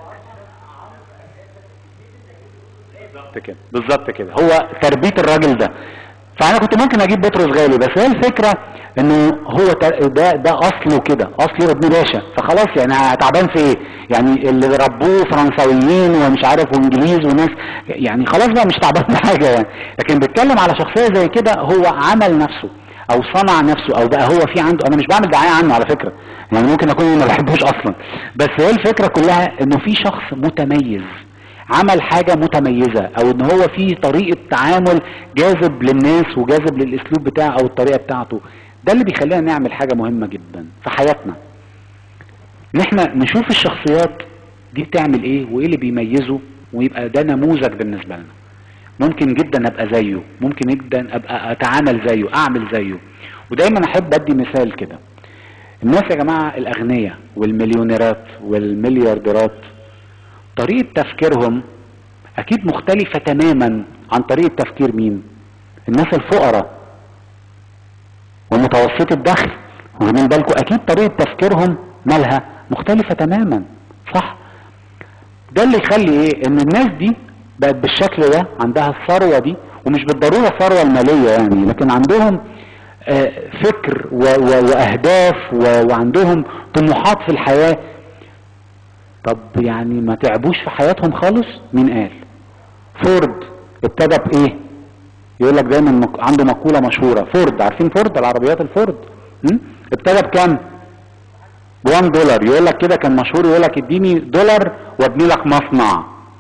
بالظبط كده، بالظبط كده. هو تربية الراجل ده. فانا كنت ممكن اجيب بطرس غالي، بس هي الفكرة انه هو ده اصله كده، اصله ابن باشا. فخلاص يعني تعبان في ايه؟ يعني اللي ربوه فرنساويين ومش عارف وانجليز وناس، يعني خلاص بقى مش تعبان في حاجة يعني. لكن بيتكلم على شخصية زي كده، هو عمل نفسه او صنع نفسه، او بقى هو في عنده. انا مش بعمل دعاية عنه على فكرة، يعني ممكن اكون ما بحبوش اصلا، بس هي الفكرة كلها انه في شخص متميز عمل حاجة متميزة، او ان هو في طريقة تعامل جاذب للناس وجاذب للاسلوب بتاعه او الطريقة بتاعته. ده اللي بيخلينا نعمل حاجة مهمة جدا في حياتنا، ان احنا نشوف الشخصيات دي بتعمل ايه وايه اللي بيميزه، ويبقى ده نموذج بالنسبة لنا. ممكن جدا ابقى زيه، ممكن جدا ابقى اتعامل زيه، اعمل زيه. ودايما احب ادي مثال كده. الناس يا جماعة الاغنياء والمليونيرات والمليارديرات طريقة تفكيرهم اكيد مختلفة تماما عن طريقة تفكير مين؟ الناس الفقراء ومتوسط الدخل، واخدين بالكم اكيد طريقه تفكيرهم مالها مختلفه تماما، صح؟ ده اللي يخلي ايه ان الناس دي بقت بالشكل ده، عندها الثروه دي، ومش بالضروره الثروه الماليه يعني، لكن عندهم فكر واهداف وعندهم طموحات في الحياه. طب يعني ما تعبوش في حياتهم خالص؟ مين قال؟ فورد ابتدى بايه؟ يقول لك دايما عنده مقوله مشهوره، فورد، عارفين فورد العربيات الفورد؟ ابتدى بكام؟ $1. يقول لك كده كان مشهور، يقول لك اديني $1 وابني لك مصنع.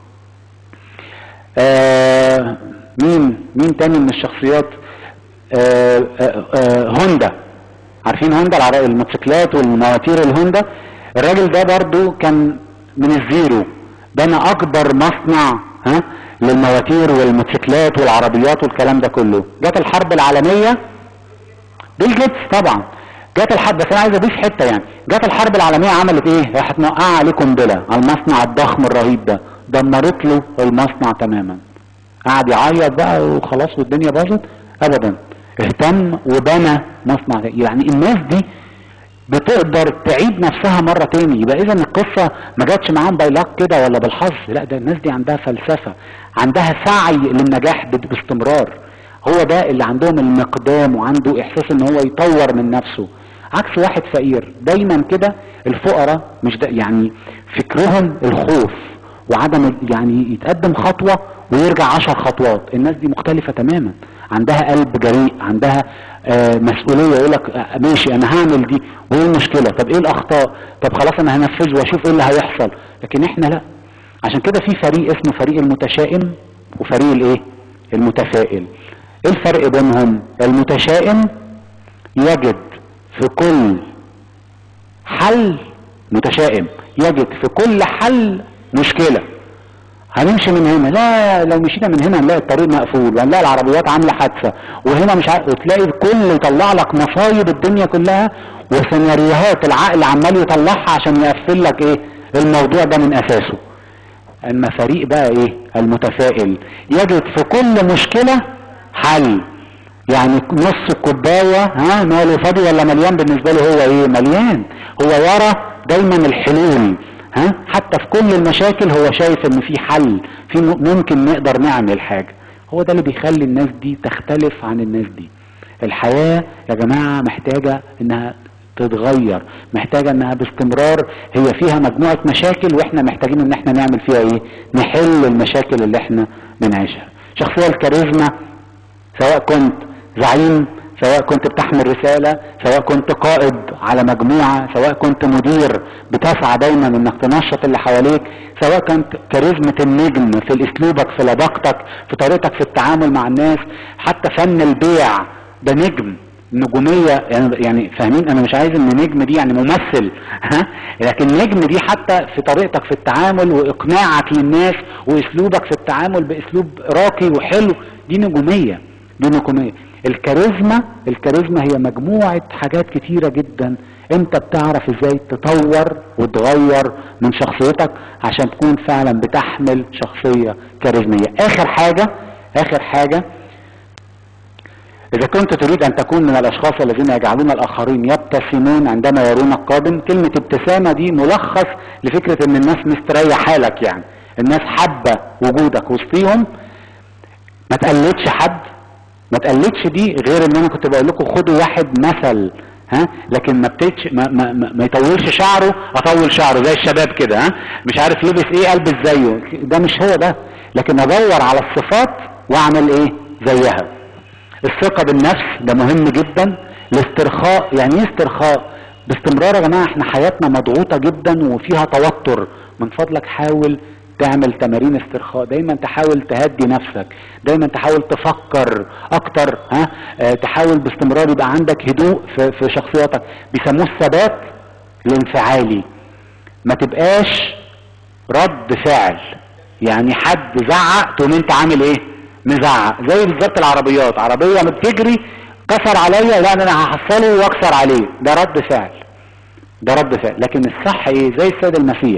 مين تاني من الشخصيات؟ هوندا، عارفين هوندا الموتوسيكلات والمواتير الهوندا؟ الراجل ده برضو كان من الزيرو، بنى اكبر مصنع للمواتير والموتوسيكلات والعربيات والكلام ده كله. جت الحرب العالميه، بيل جيتس طبعا، جت الحرب، بس انا عايز اضيف حته يعني، جت الحرب العالميه عملت ايه؟ راحت موقعه عليه قنبله على المصنع الضخم الرهيب ده، دمرت له المصنع تماما. قعد يعيط بقى وخلاص والدنيا باظت؟ ابدا، اهتم وبنى مصنع. يعني الناس دي بتقدر تعيد نفسها مرة تاني. يبقى اذا القصة ما جاتش معاهم بايلاك كده ولا بالحظ، لا، ده الناس دي عندها فلسفة، عندها سعي للنجاح باستمرار. هو ده اللي عندهم المقدام، وعنده احساس ان هو يطور من نفسه، عكس واحد فقير دايما كده. الفقراء مش ده يعني فكرهم الخوف وعدم يعني يتقدم خطوة ويرجع 10 خطوات. الناس دي مختلفة تماما، عندها قلب جريء، عندها مسؤولية. يقول لك ماشي انا هعمل دي، وايه المشكلة؟ طب ايه الاخطاء؟ طب خلاص انا هنفذ واشوف ايه اللي هيحصل. لكن احنا لا. عشان كده في فريق اسمه فريق المتشائم وفريق الايه؟ المتفائل. ايه الفرق بينهم؟ المتشائم يجد في كل حل، متشائم يجد في كل حل مشكلة. هنمشي من هنا، لا لو مشينا من هنا هنلاقي الطريق مقفول، وهنلاقي العربيات عامله حادثه، وهنا مش عارف، وتلاقي الكل يطلع لك مصايب الدنيا كلها وسيناريوهات العقل عمال يطلعها عشان يقفل لك ايه؟ الموضوع ده من اساسه. اما فريق بقى ايه؟ المتفائل يجد في كل مشكله حل. يعني نص الكوبايه ماله فاضي ولا مليان؟ بالنسبه له هو ايه؟ مليان. هو يرى دايما الحلول، حتى في كل المشاكل هو شايف ان في حل، في ممكن نقدر نعمل حاجة. هو ده اللي بيخلي الناس دي تختلف عن الناس دي. الحياة يا جماعة محتاجة انها تتغير، محتاجة انها باستمرار، هي فيها مجموعة مشاكل واحنا محتاجين ان احنا نعمل فيها ايه؟ نحل المشاكل اللي احنا بنعيشها. شخصية الكاريزما، سواء كنت زعيم، سواء كنت بتحمل رسالة، سواء كنت قائد على مجموعة، سواء كنت مدير بتسعى دايما انك تنشط اللي حواليك، سواء كنت كاريزمة النجم في اسلوبك، في لباقتك، في طريقتك في التعامل مع الناس، حتى فن البيع ده نجم، نجومية يعني فاهمين؟ انا مش عايز ان نجم دي يعني ممثل لكن نجم دي حتى في طريقتك في التعامل واقناعك للناس واسلوبك في التعامل باسلوب راقي وحلو، دي نجومية، دي نجومية. الكاريزما هي مجموعة حاجات كتيرة جدا، انت بتعرف ازاي تطور وتغير من شخصيتك عشان تكون فعلا بتحمل شخصية كاريزمية. اخر حاجة اذا كنت تريد ان تكون من الاشخاص الذين يجعلون الاخرين يبتسمون عندما يرون القادم، كلمة ابتسامة دي ملخص لفكرة ان الناس مستريحة لك، يعني الناس حابة وجودك وسطيهم. ما تقلدش حد، ما تقلدش دي، غير ان انا كنت بقول لكم خدوا واحد مثل، لكن ما يطولش شعره، اطول شعره زي الشباب كده، مش عارف لبس ايه البس زيه، ده مش هو ده. لكن ادور على الصفات واعمل ايه زيها. الثقة بالنفس ده مهم جدا. الاسترخاء، يعني ايه استرخاء؟ باستمرار يا جماعة احنا حياتنا مضغوطة جدا وفيها توتر، من فضلك حاول تعمل تمارين استرخاء، دايما تحاول تهدي نفسك، دايما تحاول تفكر اكتر، تحاول باستمرار يبقى عندك هدوء في شخصيتك. بيسموه الثبات الانفعالي. ما تبقاش رد فعل، يعني حد زعق تقوم انت عامل ايه؟ مزعق. زي بالظبط العربيات، عربية ما بتجري كسر عليا، لا انا هحصله واكسر عليه، ده رد فعل، ده رد فعل. لكن الصح ايه؟ زي السيد المسيح،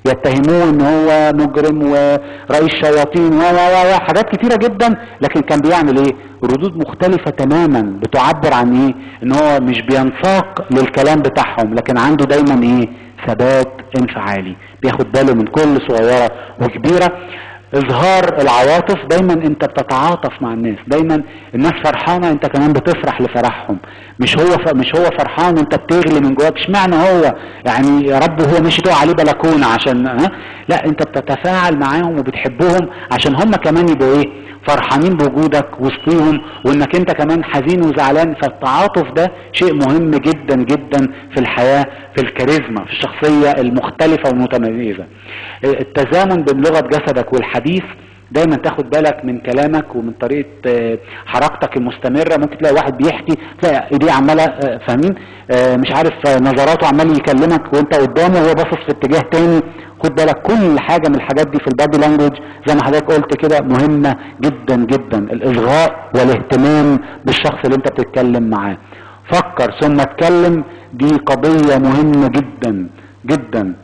يتهموه ان هو مجرم ورئيس شياطين و حاجات كتيرة جدا، لكن كان بيعمل ايه؟ ردود مختلفة تماما بتعبر عن ايه؟ ان هو مش بينساق للكلام بتاعهم، لكن عنده دايما ايه؟ ثبات انفعالي، بياخد باله من كل صغيرة وكبيرة. اظهار العواطف، دايما انت بتتعاطف مع الناس، دايما الناس فرحانه انت كمان بتفرح لفرحهم، مش هو فرحان وانت بتغلي من جواك اشمعنى هو، يعني يا رب هو مش يدعو عليه بلكونه عشان لا، انت بتتفاعل معاهم وبتحبهم عشان هم كمان يبقوا ايه؟ فرحانين بوجودك وسطيهم، وانك انت كمان حزين وزعلان. فالتعاطف ده شيء مهم جدا جدا في الحياه، في الكاريزما، في الشخصيه المختلفه والمتميزه. التزامن بين لغه جسدك والحديث، دايما تاخد بالك من كلامك ومن طريقه حركتك المستمره. ممكن تلاقي واحد بيحكي تلاقي ايديه عماله فاهمين مش عارف نظراته عمال يكلمك وانت قدامه وهو باصص في اتجاه تاني. خد بالك كل حاجه من الحاجات دي في البادي لانجوج زي ما حضرتك قلت كده مهمه جدا جدا. الاصغاء والاهتمام بالشخص اللي انت بتتكلم معاه. فكر ثم اتكلم، دي قضيه مهمه جدا جدا.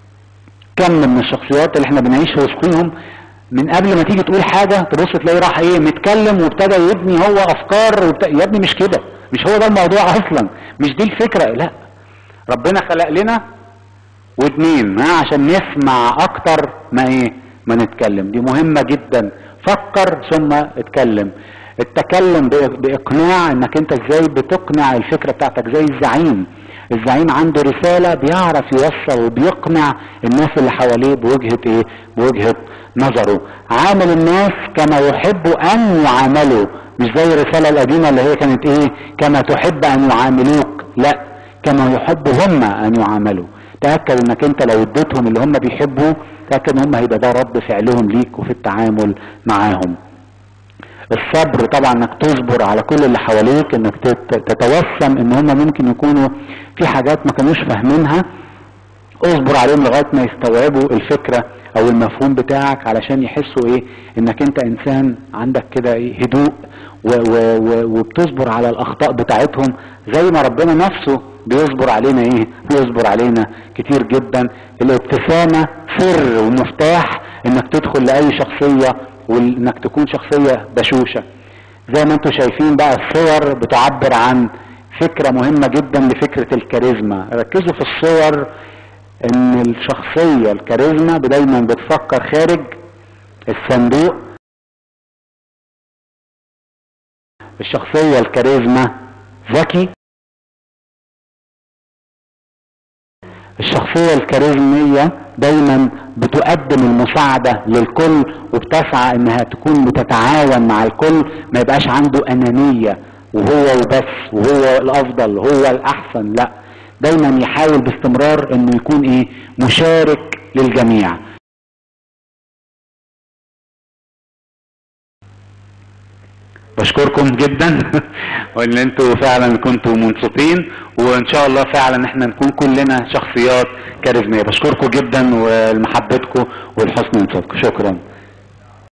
كم من الشخصيات اللي احنا بنعيش وسطهم من قبل ما تيجي تقول حاجه تبص تلاقيه راح ايه؟ متكلم وابتدى يبني هو افكار يا ابني مش كده، مش هو ده الموضوع اصلا، مش دي الفكره. لا، ربنا خلق لنا ودنين عشان نسمع اكتر ما ايه؟ ما نتكلم. دي مهمه جدا. فكر ثم اتكلم. التكلم باقناع، انك انت ازاي بتقنع الفكره بتاعتك. زي الزعيم عنده رساله بيعرف يوصل وبيقنع الناس اللي حواليه بوجهه ايه؟ بوجهه نظره. عامل الناس كما يحب ان يعاملوا، مش زي الرساله القديمه اللي هي كانت ايه؟ كما تحب ان يعاملوك. لا، كما يحب هم ان يعاملوا. تأكد انك انت لو اديتهم اللي هم بيحبوا، تأكد ان هم هيبقى ده رد فعلهم ليك وفي التعامل معاهم. الصبر طبعا، انك تصبر على كل اللي حواليك، انك تتوسم ان هم ممكن يكونوا في حاجات ما كانوش فاهمينها. اصبر عليهم لغاية ما يستوعبوا الفكرة او المفهوم بتاعك، علشان يحسوا ايه؟ انك انت انسان عندك كده ايه؟ هدوء وبتصبر على الاخطاء بتاعتهم زي ما ربنا نفسه بيصبر علينا ايه؟ بيصبر علينا كتير جدا. الابتسامة سر ومفتاح انك تدخل لاي شخصية، وانك تكون شخصية بشوشة. زي ما انتم شايفين بقى الصور بتعبر عن فكرة مهمة جدا لفكرة الكاريزما. ركزوا في الصور ان الشخصية الكاريزما دايما بتفكر خارج الصندوق. الشخصية الكاريزما ذكي. الشخصية الكاريزمية دايما بتقدم المساعدة للكل، وبتسعى انها تكون بتتعاون مع الكل، ما يبقاش عنده انانية وهو وبس وهو الافضل هو الاحسن. لا، دايما يحاول باستمرار انه يكون ايه؟ مشارك للجميع. بشكركم جدا وان انتوا فعلا كنتوا منصفين، وان شاء الله فعلا احنا نكون كلنا شخصيات كاريزمية. بشكركم جدا ولمحبتكم ولحسن انصاتكم. شكرا.